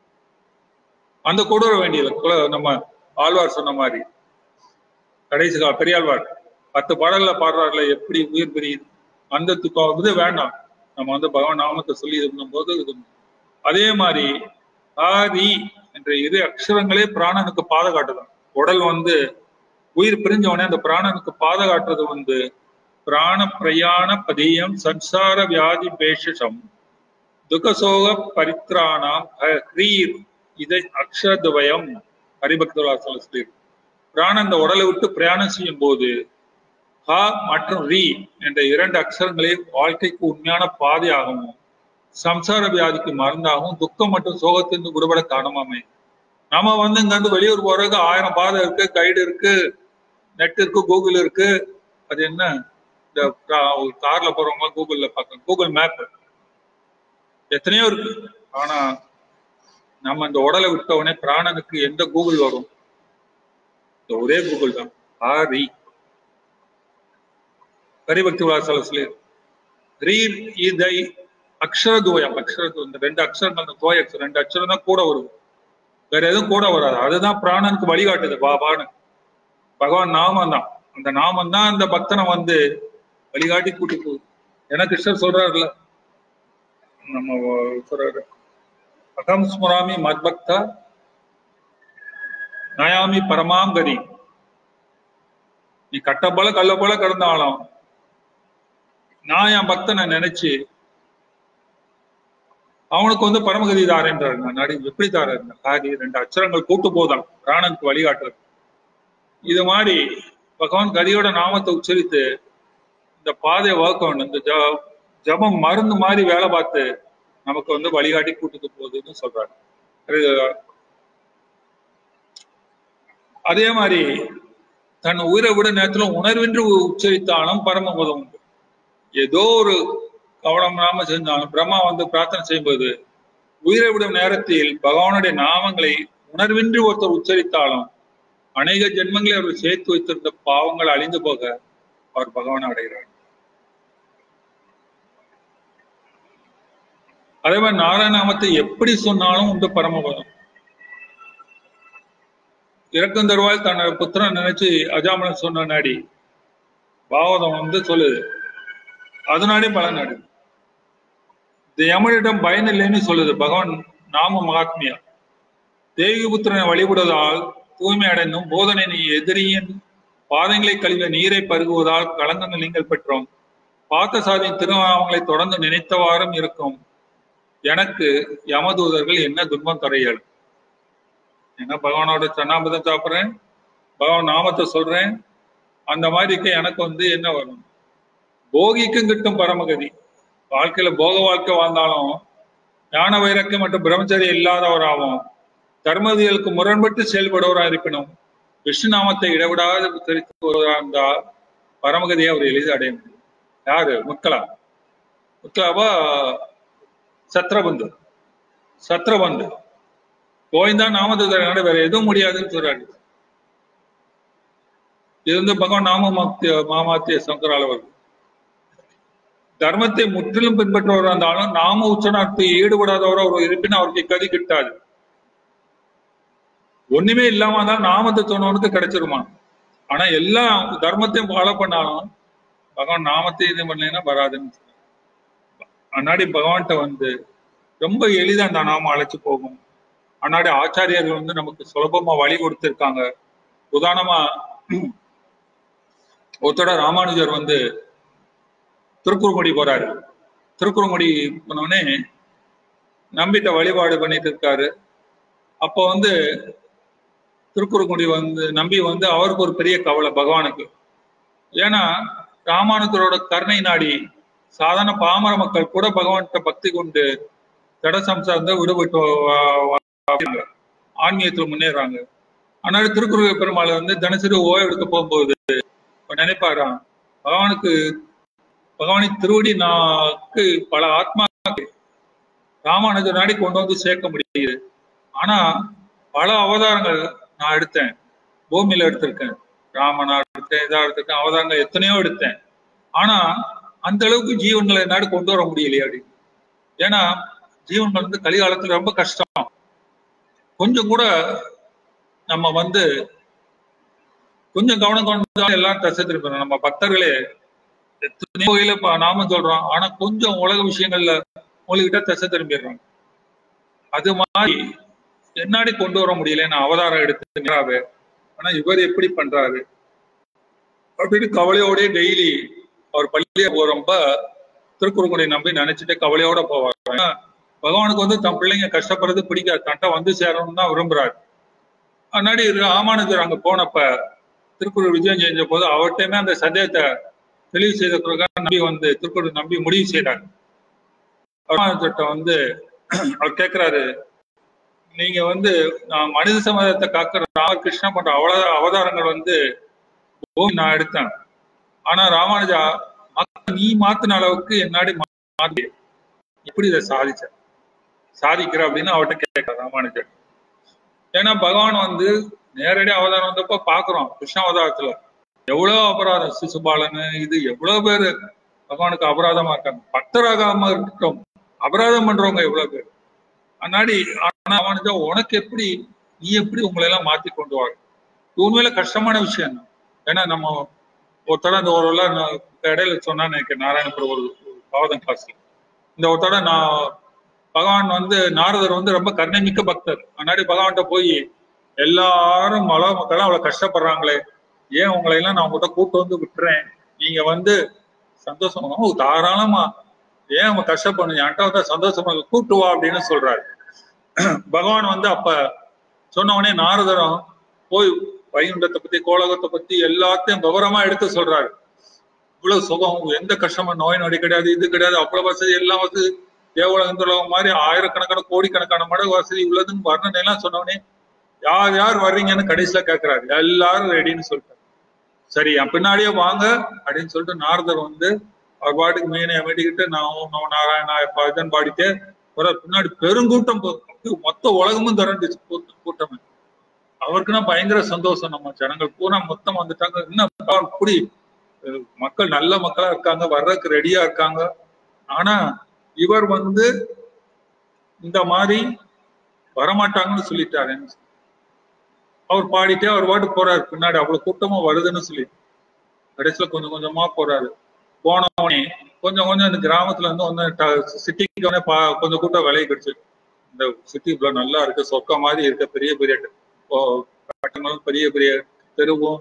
அந்த கொடூர வேண்டியது நம்ம ஆழ்வார் சொன்ன மாதிரி கடைசி பெரியாழ்வார் 10 பாடல்களை பாடுறாருல, எப்படி உயிர் பிரியுது. அந்த துக்கம் இது வேண்டாம். நம்ம வந்து பகவான் நாமத்தை சொல்லி இருக்கும் போது இது அதே மாதிரி ஹரி என்ற 2 அக்ஷரங்களே பிராணனுக்கு பாதுகாட்டுதான். உடல் வந்து உயிர் பிரிஞ்சவனே அந்த பிராணனுக்கு பாதுகாட்டுறது வந்து பிராண பிரயாண பதியம் சம்சார வியாதி பேஷம் துகசோக பரித்ராணாம் ஹ்ரீர் இதை அக்ஷரத்வயம் ஹரிபக்தவாசல சொல்லி பிராணன் இந்த உடலை விட்டு பிரயாணம் செய்யும் போது ஹ மற்றும் ரீ என்ற 2 அக்ஷரங்களே வாழ்க்கைக்கு உண்மையான பாதையாகவும் சம்சார வியாதிக்கு மருந்தாகவும் துக்கம் மற்றும் சோகத்திலிருந்து விடுபட காரணமாமே. நம்ம வந்து இங்க இருந்து வெளியூர் போறதுக்கு 1000 பாதை இருக்கு, கைடு இருக்கு, நெட் இருக்கு, கூகுள் இருக்கு. அது என்ன, இந்த கார்ல போறவங்க கூகுள்ல பார்க்கணும், கூகுள் மேப் எத்தனையோ இருக்கு. ஆனா நம்ம இந்த உடலை விட்ட உடனே பிராணனுக்கு எந்த கூகுள் வரும்? இந்த ஒரே கூகுள் தான், ஹரி. ஹரிபக்தி வாசல சொல்லி ரீர் இதை அக்ஷரத்வயம், அக்ஷரத்து இந்த 2 அக்ஷரங்கள், அந்த தோய அக்ஷரம் 2 அக்ஷரம் தான் கூட வருது, வேற எதுவும் கூட வராது. அதுதான் பிராணனுக்கு வழிகாட்டுது. பாபான்னு பகவான் நாமம் தான். அந்த நாமம் தான் அந்த பக்தனை வந்து வழிகாட்டி கூட்டி போகுது. ஏன்னா கிருஷ்ணர் சொல்றாருல, நம்ம சொல்றாரு, அகம் ஸ்மராமி மத்பக்தா நயாமி பரமாம் கதி. நீ கட்ட போல கல்ல போல கிடந்தாலும் நான் என் பக்தனை நினைச்சு அவனுக்கு வந்து பரமகதி தாரேன்றாரு. நான் எப்படி தாரேன்? ஹரி 2 அக்ஷரங்கள் கூட்டு போதான் பிராணனுக்கு வழிகாட்டுறது. இது மாதிரி பகவான் கதியோட நாமத்தை உச்சரித்து இந்த பாதையை வகுக்க வேண்டும். இந்த ஜபம் மருந்து மாதிரி வேலை பார்த்து நமக்கு வந்து வழிகாட்டி கூட்டுக்கு போகுதுன்னு சொல்றாரு. அதே மாதிரி தன் உயிரை விட நேரத்துல உணர்வின்றி உச்சரித்தாலும் பரமபதம் உண்டு. ஏதோ ஒரு கவனம் நாம செஞ்சாலும் பிரம்மா வந்து பிரார்த்தனை செய்யும்போது உயிரை விடும் நேரத்தில் பகவானுடைய நாமங்களை உணர்வின்றி ஒருத்தர் உச்சரித்தாலும் அநேக ஜென்மங்களை அவர் சேர்த்து வைத்திருந்த பாவங்கள் அழிந்து போக அவர் பகவான் அடைகிறார். அதே மாதிரி நாராயணாமத்தை எப்படி சொன்னாலும் உண்டு பரமபதம். இறக்கம் தருவாய் தன்னோட புத்திரன் நினைச்சு அஜாமலன் சொன்ன நாடி பாவதம் வந்து சொல்லுது, அதனாலே பலன் நாடு. இந்த யமனிடம் பயன் இல்லைன்னு சொல்லுது பகவான் நாம மகாத்மியா. தேவி புத்திரனை வழிபடுவதால் தூய்மை அடைந்தும் போதனை நீ எதிரியின் பாதங்களை கழுவிய நீரை பருகுவதால் களங்கங்கள் நீங்கள் பெற்றோம். பார்த்த சாதியின் திருநாமங்களை தொடர்ந்து நினைத்தவாறும் இருக்கும் எனக்கு யமதூதர்கள் என்ன துன்பம் தர இயலும். ஏன்னா பகவானோட சன்னாபதம் சாப்பிட்றேன், பகவான் நாமத்தை சொல்றேன், அந்த மாதிரி எனக்கு வந்து என்ன வரும்? போகிக்கும் கிட்டும் பரமகதி. வாழ்க்கையில போக வாழ்க்கை வாழ்ந்தாலும் ஞான வைரக்கியம் மற்றும் பிரம்மச்சரியம் இல்லாதவராகவும் தர்மவியலுக்கு முரண்பட்டு செயல்படுவராக இருப்பினும் விஷ்ணு நாமத்தை இடைவிடாது தெரிவித்து வருவதாக இருந்தால் பரமகதியை அவர் எளிதாக அடைய முடியும். யாரு? முத்கலா. முத்கலாவா சத்ரபந்து. சத்ரபந்து கோவிந்தா நாமத்தை தர வேற எதுவும் முடியாதுன்னு சொல்றாரு. இது வந்து பகவான் மாமாத்திய சங்கரால் அவர்கள் தர்மத்தை முற்றிலும் பின்பற்றுவராக இருந்தாலும் நாம உச்சனார்த்தி ஈடுபடாதவரோ அவர் இருப்பினும் அவருக்கு கதி கிட்டாது. ஒண்ணுமே இல்லாம தான் நாமத்தை சொன்னவனுக்கு கிடைச்சிருமா. ஆனா எல்லா தர்மத்தையும் ஃபாலோ பண்ணாலும் பகவான் நாமத்தை இது பண்ணலைன்னா வராதுன்னு சொல்ல. அன்னாடி பகவான்கிட்ட வந்து ரொம்ப எளிதா அந்த நாம அழைச்சு போகும். அன்னாடி ஆச்சாரியர்கள் வந்து நமக்கு சுலபமா வழி கொடுத்திருக்காங்க. உதாரணமா ஒருத்தோட ராமானுஜர் வந்து திருக்குறுங்குடி போறாரு. திருக்குறுங்குடி போனோடனே நம்பிட்ட வழிபாடு பண்ணிட்டு இருக்காரு. அப்போ வந்து திருக்குறுங்குடி வந்து நம்பி வந்து அவருக்கு ஒரு பெரிய கவலை பகவானுக்கு. ஏன்னா ராமானுஜரோட கருணை நாடி சாதாரண பாமர மக்கள் கூட பகவான்கிட்ட பக்தி கொண்டு ஜட சம்சாரத்தை விடுபட்டு ஆன்மீகத்துல முன்னேறாங்க. அதனால திருக்குறுகை பெருமாள் வந்து தினசரி ஓய்வு எடுக்க போகும்போது நினைப்பாராம், பகவானின் திருவடி நாக்கு பல ஆத்மா ராமானுஜர் நாடி கொண்டு வந்து சேர்க்க முடியுது. ஆனா பல அவதாரங்கள் நான் எடுத்தேன், பூமியில எடுத்திருக்கேன், ராமனா எடுத்தேன், இதா எடுத்திருக்கேன், அவதாரங்கள் எத்தனையோ எடுத்தேன். ஆனா அந்த அளவுக்கு ஜீவன்களை நாடு கொண்டு வர முடியலையே அப்படி. ஏன்னா ஜீவன்கள் வந்து கலிகாலத்துல ரொம்ப கஷ்டம். கொஞ்சம் கூட நம்ம வந்து கொஞ்சம் கவனம் கொண்டு எல்லாம் தசை திருப்பணும். நம்ம பக்தர்களே எத்தனையோ வகையில நாம சொல்றோம், ஆனா கொஞ்சம் உலக விஷயங்கள்ல உங்ககிட்ட தசை திரும்பிடுறாங்க. அது மாதிரி என்னாடி கொண்டு வர முடியல, நான் அவதாரம் எடுத்து நேராவே. ஆனா இவர் எப்படி பண்றாரு அப்படின்னு கவலையோடய டெய்லி அவர் பள்ளிய போறப்ப திருக்குறுங்குடி நம்பி நினைச்சிட்டு கவலையோட போவார். பகவானுக்கு வந்து தன் பிள்ளைங்க கஷ்டப்படுறது பிடிக்காது, தன்ட்ட வந்து சேரணும்னு தான் விரும்புறாரு. முன்னாடி ராமானுஜர் அங்க போனப்ப திருக்குறள் விஜயம் செஞ்ச போது அவர்கிட்டயுமே அந்த சந்தேகத்தை தெளிவு செய்த பிறகு நம்பி வந்து திருக்குறள் நம்பி முடிவு செய்யறாரு. ராமானுஜர்கிட்ட வந்து அவர் கேட்கிறாரு, நீங்க வந்து மனித சமுதாயத்தை காக்கிற ராமகிருஷ்ணா போன்ற அவதாரங்கள் வந்து நான் எடுத்தேன். ஆனா ராமானுஜா நீ மாத்தின அளவுக்கு என்னாடி மாத்தி எப்படி இதை சாதிக்கிற அப்படின்னு அவர்கிட்ட கேட்கிற ராமானுஜர். ஏன்னா பகவான் வந்து நேரடி அவதாரம் வந்தப்ப பாக்குறோம், கிருஷ்ண அவதாரத்துல எவ்வளவு அபராதம், சிசுபாலனு இது எவ்வளவு பேரு பகவானுக்கு அபராதமா இருக்காங்க. பக்தராகாம இருக்கட்டும், அபராதம் பண்றவங்க எவ்வளவு பேர். அன்னாடி ராமானுஜா உனக்கு எப்படி, நீ எப்படி உங்களை எல்லாம் மாத்தி கொண்டு வாங்க. உண்மையில கஷ்டமான விஷயம் தான். ஏன்னா நம்ம ஒருத்தட அந்த ஒரு இடையில சொன்னா நினைக்கிறேன், நாராயணபுரம் ஒரு பாவதம் கிளாஸ்ல இந்த ஒருத்தட நான் பகவான் வந்து நாரதர் வந்து ரொம்ப கருணைமிக்க பக்தர். முன்னாடி பகவான்கிட்ட போய் எல்லாரும் மழை மக்களும் அவ்வளவு கஷ்டப்படுறாங்களே, ஏன் உங்களை எல்லாம் நான் உங்ககிட்ட கூட்டு வந்து விட்டுறேன், நீங்க வந்து சந்தோஷமா தாராளமா ஏன் அவங்க கஷ்டப்படணும், என்கிட்ட வந்து சந்தோஷமா கூட்டு வா அப்படின்னு சொல்றாரு. பகவான் வந்து அப்ப சொன்ன உடனே நாரதரும் போய் வைகுண்டத்தை பத்தி கோலகத்தை பத்தி எல்லாத்தையும் விவரமா எடுத்து சொல்றாரு. இவ்வளவு சுகம், எந்த கஷ்டமும், நோய் நொடி கிடையாது, இது கிடையாது, அவ்வளவு வசதி, எல்லாம் வசதி, தேவலகம் மாதிரி ஆயிரக்கணக்கான கோடிக்கணக்கான மடங்கு வசதி உள்ளதுன்னு வர்ணனை எல்லாம் சொன்னவனே யார் யார் வர்றீங்கன்னு கடைசியில கேட்கிறாரு. எல்லாரும் ரெடின்னு சொல்லிட்டாரு. சரி என் பின்னாடியே வாங்க அப்படின்னு சொல்லிட்டு நாரதர் வந்து அவர் பாட்டுக்கு மீனையை வேண்டிக்கிட்டு நான் நாராயணா இதன் பாடிட்டே பின்னாடி பெருங்கூட்டம், மொத்த உலகமும் திரண்டுச்சு கூட்டமே. அவருக்குன்னா பயங்கர சந்தோஷம், நம்ம ஜனங்கள் பூரா மொத்தம் வந்துட்டாங்க, இன்னும் இப்படி மக்கள் நல்ல மக்களா இருக்காங்க, வர்றதுக்கு ரெடியா இருக்காங்க. ஆனா இவர் வந்து இந்த மாதிரி வரமாட்டாங்கன்னு சொல்லிட்டாரு. அவர் பாடிட்டே அவர் பாட்டு போறாரு, பின்னாடி அவ்வளவு கூட்டமா வருதுன்னு சொல்லி கடைசியில கொஞ்சம் கொஞ்சமா போறாரு. போனவனே கொஞ்சம் கொஞ்சம் இந்த கிராமத்துல இருந்து சிட்டிக்கு கொஞ்சம் கூட்டம் விலை கிடைச்சு, இந்த சிட்டி இவ்வளவு நல்லா இருக்கு, சொக்க மாதிரி இருக்க, பெரிய பெரிய பெரிய பெரிய தெருவும்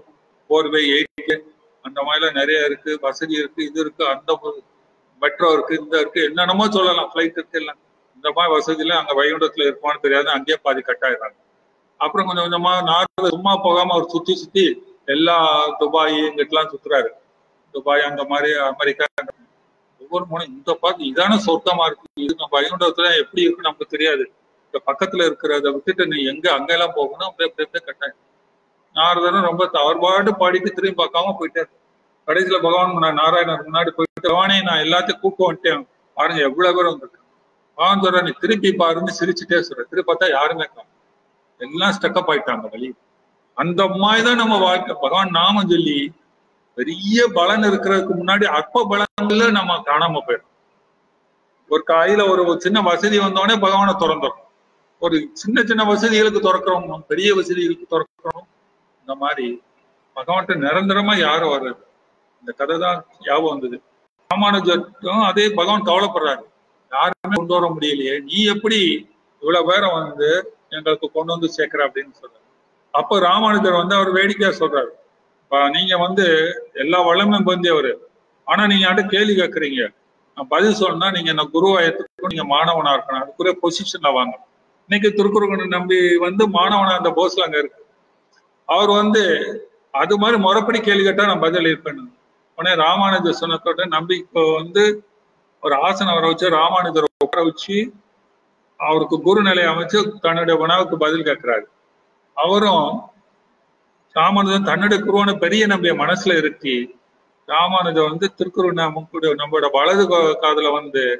4 by 8 அந்த மாதிரிலாம் நிறைய இருக்கு, வசதி இருக்கு, இது இருக்கு, அந்த மெட்ரோ இருக்கு, இந்த இருக்கு, என்னென்னமோ சொல்லலாம், ஃபிளைட் இருக்கு, எல்லாம் இந்த மாதிரி வசதியில அங்க வைகுண்டத்துல இருக்குமான்னு தெரியாது, அங்கேயே பாதி கட் ஆயிடுறாங்க. அப்புறம் கொஞ்சம் கொஞ்சமா நார்த் சும்மா போகாம அவர் சுத்தி சுத்தி எல்லா துபாய் இங்கிட்டலாம் சுத்துறாரு. துபாய் அந்த மாதிரி அமெரிக்கா ஒவ்வொரு முனையும் இந்த பார்த்து இதான சொர்க்கமா இருக்கு, இது நம்ம வைகுண்டத்துல எப்படி இருக்கு நமக்கு தெரியாது, இந்த பக்கத்துல இருக்கிறத விட்டுட்டு நீ எங்க அங்கெல்லாம் போகணும், அப்படியே அப்படியே கட்டாயம். நாரதனும் ரொம்ப தவறுபாடு பாடிட்டு திரும்பி பார்க்காம போயிட்டாரு. கடைசியில பகவான் நாராயணன் முன்னாடி போயிட்டு, பகவானே நான் எல்லாத்தையும் கூப்பிட்டு வந்துட்டேன், பாருங்க எவ்வளவு பேர் வந்திருக்கு. பகவான் சொல்ற நீ திருப்பி பாருன்னு சிரிச்சுட்டே சொல்ற. திருப்பி பார்த்தா யாருமே காணும், எல்லாம் ஸ்டக்கப் ஆயிட்டாங்க வழி. அந்த மாதிரிதான் நம்ம வாழ்க்கை. பகவான் நாமம் சொல்லி பெரிய பலன் இருக்கிறதுக்கு முன்னாடி அற்ப பலன்ல நம்ம காணாம போயிடும். ஒரு கையில ஒரு சின்ன வசதி வந்தோடனே பகவானை திறந்துடும். ஒரு சின்ன சின்ன வசதிகளுக்கு திறக்கிறோம், பெரிய வசதிகளுக்கு திறக்கிறோம். இந்த மாதிரி பகவான்கிட்ட நிரந்தரமா யாரும் வர்றது. இந்த கதை தான் ஞாபகம் வந்தது. ராமானுஜரும் அதே பகவான் கவலைப்படுறாரு, யாருமே கொண்டு வர முடியலையே, நீ எப்படி இவ்வளவு பேரை எங்களுக்கு கொண்டு வந்து சேர்க்கிற அப்படின்னு சொல்றாரு. அப்ப ராமானுஜர் அவர் வேடிக்கையா சொல்றாரு, நீங்க எல்லா வளமும் பொந்தியவரு, ஆனா நீங்க யார்ட்ட கேள்வி கேட்கறீங்க, நான் பதில் சொன்னா நீங்க என்ன குருவா ஏத்துக்கணும், நீங்க மாணவனா இருக்கணும், அதுக்குரிய பொசிஷன்ல வாங்க. இன்னைக்கு திருக்குறள் நம்பி மாணவனா அந்த போஸ்ல அங்க இருக்கு. அவர் அது மாதிரி முறைப்படி கேள்வி கேட்டா நான் பதில் இருப்பேன். உடனே ராமானுஜர் சொன்னதோட நம்பி இப்போ ஒரு ஆசனம் அவரை வச்சு ராமானுஜர் உட்கார வச்சு அவருக்கு குரு நிலையை அமைச்சு தன்னுடைய உணவுக்கு பதில் கேட்கிறாரு. அவரும் ராமானுஜன் தன்னுடைய குருவான பெரிய நம்பிய மனசுல இருக்கி ராமானுஜர் திருக்குறள் நம்மளோட வலது காதுல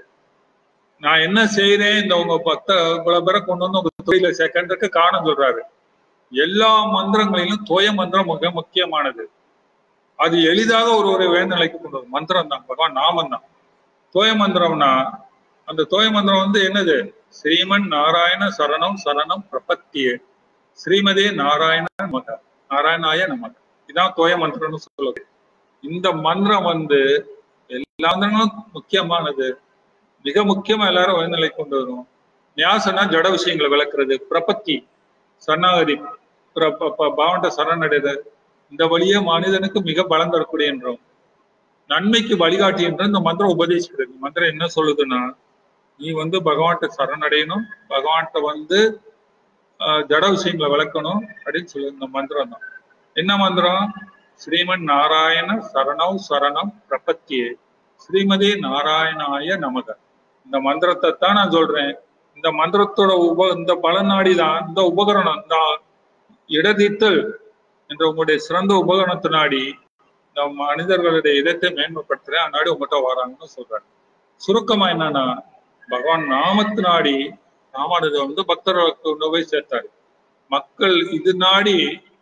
நான் என்ன செய்யறேன், இந்த உங்க இவ்வளவு பேரை கொண்டு உங்க தொழில சேர்க்கன்றதுக்கு காரணம் சொல்றாரு. எல்லா மந்திரங்களிலும் தோய மந்திரம் மிக முக்கியமானது. அது எளிதாக ஒரு வேந்தநிலைக்கு கொண்டு வரும் மந்திரம் தான், பகவான் நாமம் தான். தோய மந்திரம்னா அந்த தோய மந்திரம் என்னது, ஸ்ரீமன் நாராயண சரணம் சரணம் பிரபத்தியே ஸ்ரீமதே நாராயண நமக நாராயணாய நமக, இதான் தோய மந்திரம்னு சொல்லுது. இந்த மந்திரம் எல்லா மந்திரங்களும் முக்கியமானது, மிக முக்கியமா எல்லாரும் வேந்தநிலை கொண்டு வரும். நியாசனா ஜட விஷயங்களை விளக்குறது, பிரபத்தி சரணாகதி பாவண்ட சரணடைது, இந்த வழியே மனிதனுக்கு மிக பலம் தரக்கூடிய என்றும் நன்மைக்கு வழிகாட்டி என்று இந்த மந்திரம் உபதேசிக்கிறது. மந்திரம் என்ன சொல்லுதுன்னா, நீ பகவான்கிட்ட சரணடையணும், பகவான்கிட்ட ஜட விஷயங்களை விளக்கணும் அப்படின்னு சொல்லுது இந்த மந்திரம் தான். என்ன மந்திரம்? ஸ்ரீமன் நாராயண சரணம் சரணம் பிரபத்தியே ஸ்ரீமதே நாராயணாய நமக. இந்த மந்திரத்தை தான் நான் சொல்றேன். இந்த மந்திரத்தோட இந்த பலநாடிதான் இந்த உபகரணம், இந்த இடதீர்த்தல் என்ற உங்களுடைய சிறந்த உபகரணத்தினாடி இந்த மனிதர்களுடைய இதத்தை மேன்மைப்படுத்துறேன், அந்நாடி உங்கள்கிட்ட வராங்கன்னு சொல்றாரு. சுருக்கமா என்னன்னா, பகவான் நாமத்தினாடி ராமானுஜர் பக்தர்களுக்கு போய் சேர்த்தாரு. மக்கள் இது நாடி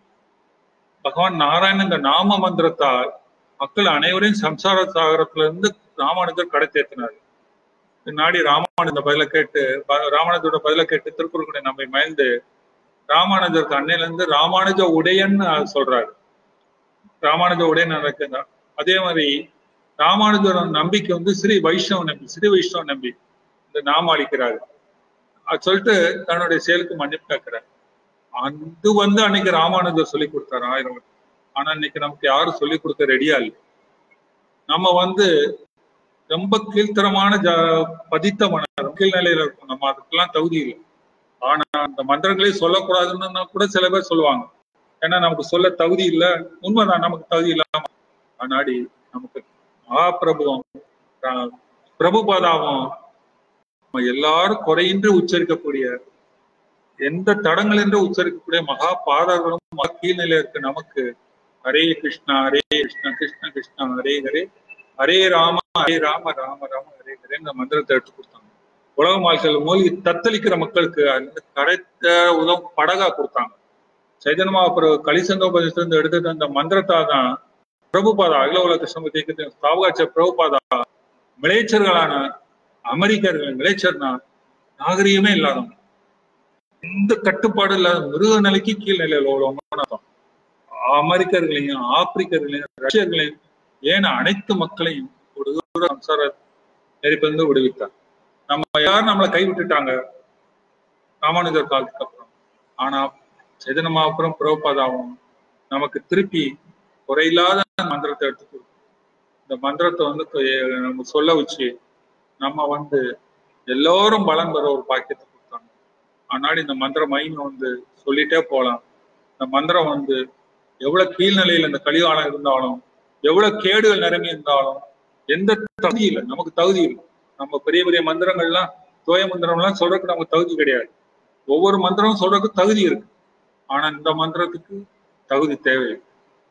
பகவான் நாராயணன் இந்த நாம மந்திரத்தால் மக்கள் அனைவரையும் சம்சார சாகரத்துல இருந்து ராமானுஜர் கடை தேத்தினாரு. நாடி ராமானுஜ பதில கேட்டு ராமானுஜரோட பதில கேட்டு திருக்குறளுடைய நம்மை மயந்து ராமானுஜருக்கு அன்னையில இருந்து ராமானுஜ உடையன்னு சொல்றாரு. ராமானுஜ உடையன் நடக்குங்க. அதே மாதிரி ராமானுஜரோட நம்பிக்கை ஸ்ரீ வைஷ்ணவ நம்பி, ஸ்ரீ வைஷ்ணவ நம்பி இந்த நாம அளிக்கிறாரு. அது சொல்லிட்டு தன்னுடைய செயலுக்கு மன்னிப்பு கேட்கிறார். அது அன்னைக்கு ராமானுஜர் சொல்லி கொடுத்தாரு 1000 வருஷம். ஆனா இன்னைக்கு நமக்கு யாரும் சொல்லி கொடுக்க ரெடியா இல்லை. நம்ம ரொம்ப கீழ்த்தரமான பதித்த மனம் கீழ்நிலையில இருக்கும், நம்ம அதுக்கெல்லாம் தகுதி இல்லை. ஆனா அந்த மந்திரங்களே சொல்லக்கூடாதுன்னு கூட சில பேர் சொல்லுவாங்க, ஏன்னா நமக்கு சொல்ல தகுதி இல்லை. உண்மைதான், நமக்கு தகுதி இல்லாம. ஆனாடி நமக்கு மகாபிரபுவும் பிரபுபாதாவும் நம்ம எல்லாரும் குறையின்றி உச்சரிக்கக்கூடிய, எந்த தடங்களின்றி உச்சரிக்கக்கூடிய மகா பாதர்களும் மகா கீழ்நிலையில இருக்கு நமக்கு. ஹரே கிருஷ்ணா ஹரே கிருஷ்ணா கிருஷ்ண கிருஷ்ணா ஹரே ஹரே ஹரே ராம ராம ராம ஹரே ஹரே இந்த மந்திரத்தை எடுத்து கொடுத்தாங்க. உலக வாழ்க்கையில் மூழ்கி தத்தளிக்கிற மக்களுக்கு அந்த கரைத்த உதவும் படகா கொடுத்தாங்க. சைதன்ய மகாபிரபு கலிசங்கோபதிலிருந்து எடுத்தது அந்த மந்திரத்தா தான் பிரபுபாதா அகில உலக கிருஷ்ணபதி ஸ்தாபகாச்ச பிரபுபாதா மிளைச்சர்களான அமெரிக்கர்கள், மிளைச்சர்னா நாகரீகமே இல்லாதவங்க, எந்த கட்டுப்பாடு இல்லாத மிருக நிலைக்கு கீழ் நிலையில உள்ளவங்க அமெரிக்கர்களையும் ஆப்பிரிக்கர்களையும் ரஷ்யர்களையும் ஏன்னா அனைத்து மக்களையும் ஒரு சம்சார நெருப்பிலிருந்து விடுவித்தார். நம்ம யாரும் நம்மளை கைவிட்டுட்டாங்க ராமானுஜர் காலத்துக்கு அப்புறம். ஆனா சைதன்ய மகாபிரபுவும் பிரபுபாதாவும் நமக்கு திருப்பி குறையில்லாத மந்திரத்தை எடுத்து இந்த மந்திரத்தை வந்து நம்ம சொல்ல வச்சு நம்ம வந்து எல்லோரும் பலன் பெற ஒரு பாக்கியத்தை கொடுத்தாங்க. அதனால இந்த மந்திர மகிமை வந்து சொல்லிட்டே போகலாம். இந்த மந்திரம் வந்து எவ்வளவு கீழ்நிலையில் இந்த கலிகாலம் இருந்தாலும், எவ்வளவு கேடுகள் நிரம்பி இருந்தாலும், எந்த தகுதி இல்லை, நமக்கு தகுதி இல்லை. நம்ம பெரிய பெரிய மந்திரங்கள்லாம் தோய மந்திரம்லாம் சொல்றதுக்கு நமக்கு தகுதி கிடையாது. ஒவ்வொரு மந்திரமும் சொல்றதுக்கு தகுதி இருக்கு. ஆனா இந்த மந்திரத்துக்கு தகுதி தேவையில்லை.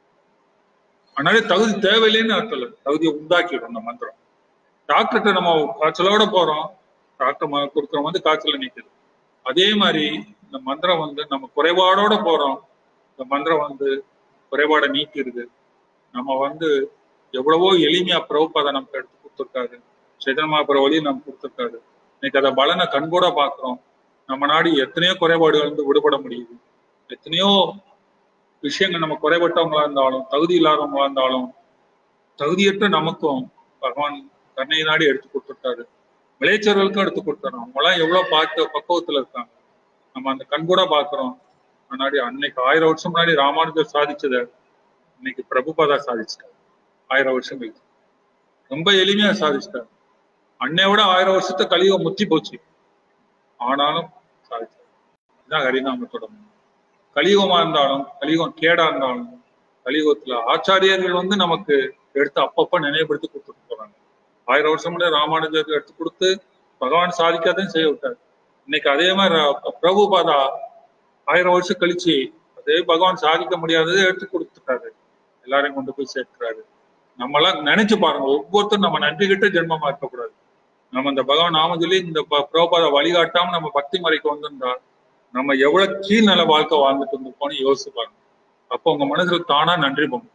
அதனால தகுதி தேவையில்லைன்னு அர்த்தம் இல்லை, தகுதியை உண்டாக்கிடும் இந்த மந்திரம். டாக்டர்கிட்ட நம்ம காய்ச்சலோட போறோம், டாக்டர் கொடுக்குற வந்து காய்ச்சல நீக்குது. அதே மாதிரி இந்த மந்திரம் வந்து நம்ம குறைபாடோட போறோம், இந்த மந்திரம் வந்து குறைபாடை நீக்கிடுது. நம்ம வந்து எவ்வளவோ எளிமையா பிரபுபாதை நமக்கு எடுத்து கொடுத்துருக்காரு, சைதன்ய வழியை நமக்கு கொடுத்துருக்காரு. இன்னைக்கு அதை பலனை கண்கூட பாக்குறோம். நம்ம நாடு எத்தனையோ குறைபாடுகள் வந்து விடுபட முடியுது. எத்தனையோ விஷயங்கள் நம்ம குறைபட்டவங்களா இருந்தாலும், தகுதி இல்லாதவங்களா இருந்தாலும், தகுதியற்ற நமக்கும் பகவான் கருணை நாடி எடுத்து கொடுத்துருக்காரு. விளைச்சர்களுக்கும் எடுத்து கொடுத்தாரு. அவங்க எல்லாம் எவ்வளவு பக்குவத்துல இருக்காங்க, நம்ம அந்த கண்கூட பாக்குறோம். முன்னாடி அன்னைக்கு 1000 வருஷம் முன்னாடி ராமானுஜர் சாதிச்சத இன்னைக்கு பிரபுபாதா சாதிச்சிட்டாரு. 1000 வருஷம் கழிச்சு ரொம்ப எளிமையா சாதிச்சிட்டாரு. அன்னையோட 1000 வருஷத்தை கலியுகம் முத்தி போச்சு, ஆனாலும் சாதிச்சாரு. இதுதான் ஹரிநாமத்தோட. கலியுகமா இருந்தாலும், கலியுகம் கேடா இருந்தாலும், கலியுகத்துல ஆச்சாரியர்கள் வந்து நமக்கு எடுத்து அப்பப்ப நினைவுபடுத்தி கொடுத்துட்டு போறாங்க. 1000 வருஷம் முன்னாடி ராமானுஜருக்கு எடுத்து கொடுத்து பகவான் சாதிக்காதையும் செய்ய விட்டாரு. இன்னைக்கு அதே மாதிரி பிரபுபாதா 1000 வருஷம் கழிச்சு அதே பகவான் சாதிக்க முடியாததை எடுத்து கொடுத்துட்டாரு, எல்லாரையும் கொண்டு போய் சேர்க்கிறாரு. நம்ம எல்லாம் நினைச்சு பாருங்க, ஒவ்வொருத்தரும் நம்ம நன்றி கிட்ட ஜென்மமா இருக்கக்கூடாது. நம்ம இந்த பகவான் நாம சொல்லி இந்த பிரபுபாதா வழிகாட்டாம நம்ம பக்தி மறைக்கு வந்திருந்தா நம்ம எவ்வளவு கீழ்நிலை வாழ்க்கை வாழ்ந்துட்டு இருந்திருப்போம்னு யோசிச்சு பாருங்க. அப்போ உங்க மனசுல தானா நன்றி போகும்.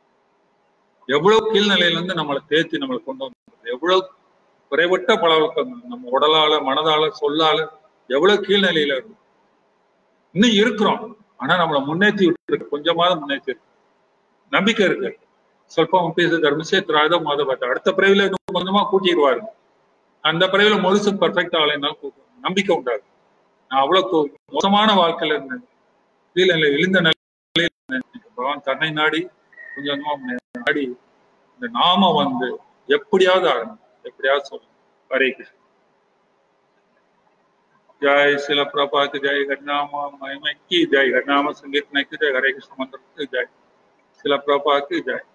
எவ்வளவு கீழ்நிலையில இருந்து நம்மளை தேர்த்தி நம்மளை கொண்டு வந்து, எவ்வளவு குறைபட்ட பழக்கங்கள் நம்ம உடலால மனதால சொல்லால எவ்வளவு கீழ்நிலையில இருக்கும். இன்னும் இருக்கிறோம், ஆனா நம்மளை முன்னேற்றி விட்டு கொஞ்சமாவது முன்னேற்றி நம்பிக்கை இருக்கு. சொல்பம் பேச தர்மசேத்ராத மாதவத்தை அடுத்த பிறவில கொஞ்சமா கூட்டிடுவாரு. அந்த பிறவில முழுசு பர்ஃபெக்ட் ஆகலைன்னாலும் நம்பிக்கை உண்டாது. நான் அவ்வளவு மோசமான வாழ்க்கையில இருந்தேன், கீழே விழுந்த நிலையில பகவான் கருணை நாடி கொஞ்சம் கொஞ்சமா நாடி இந்த நாம வந்து எப்படியாவது ஆகணும், எப்படியாவது சொல்லணும். ஹரே கிருஷ்ணா. जय शिल प्रभात, जय हरिनाम महिमा की जय, हरिनाम संगीत की जय, हरे कृष्ण मंत्र की जय, शिल प्रभात की जय।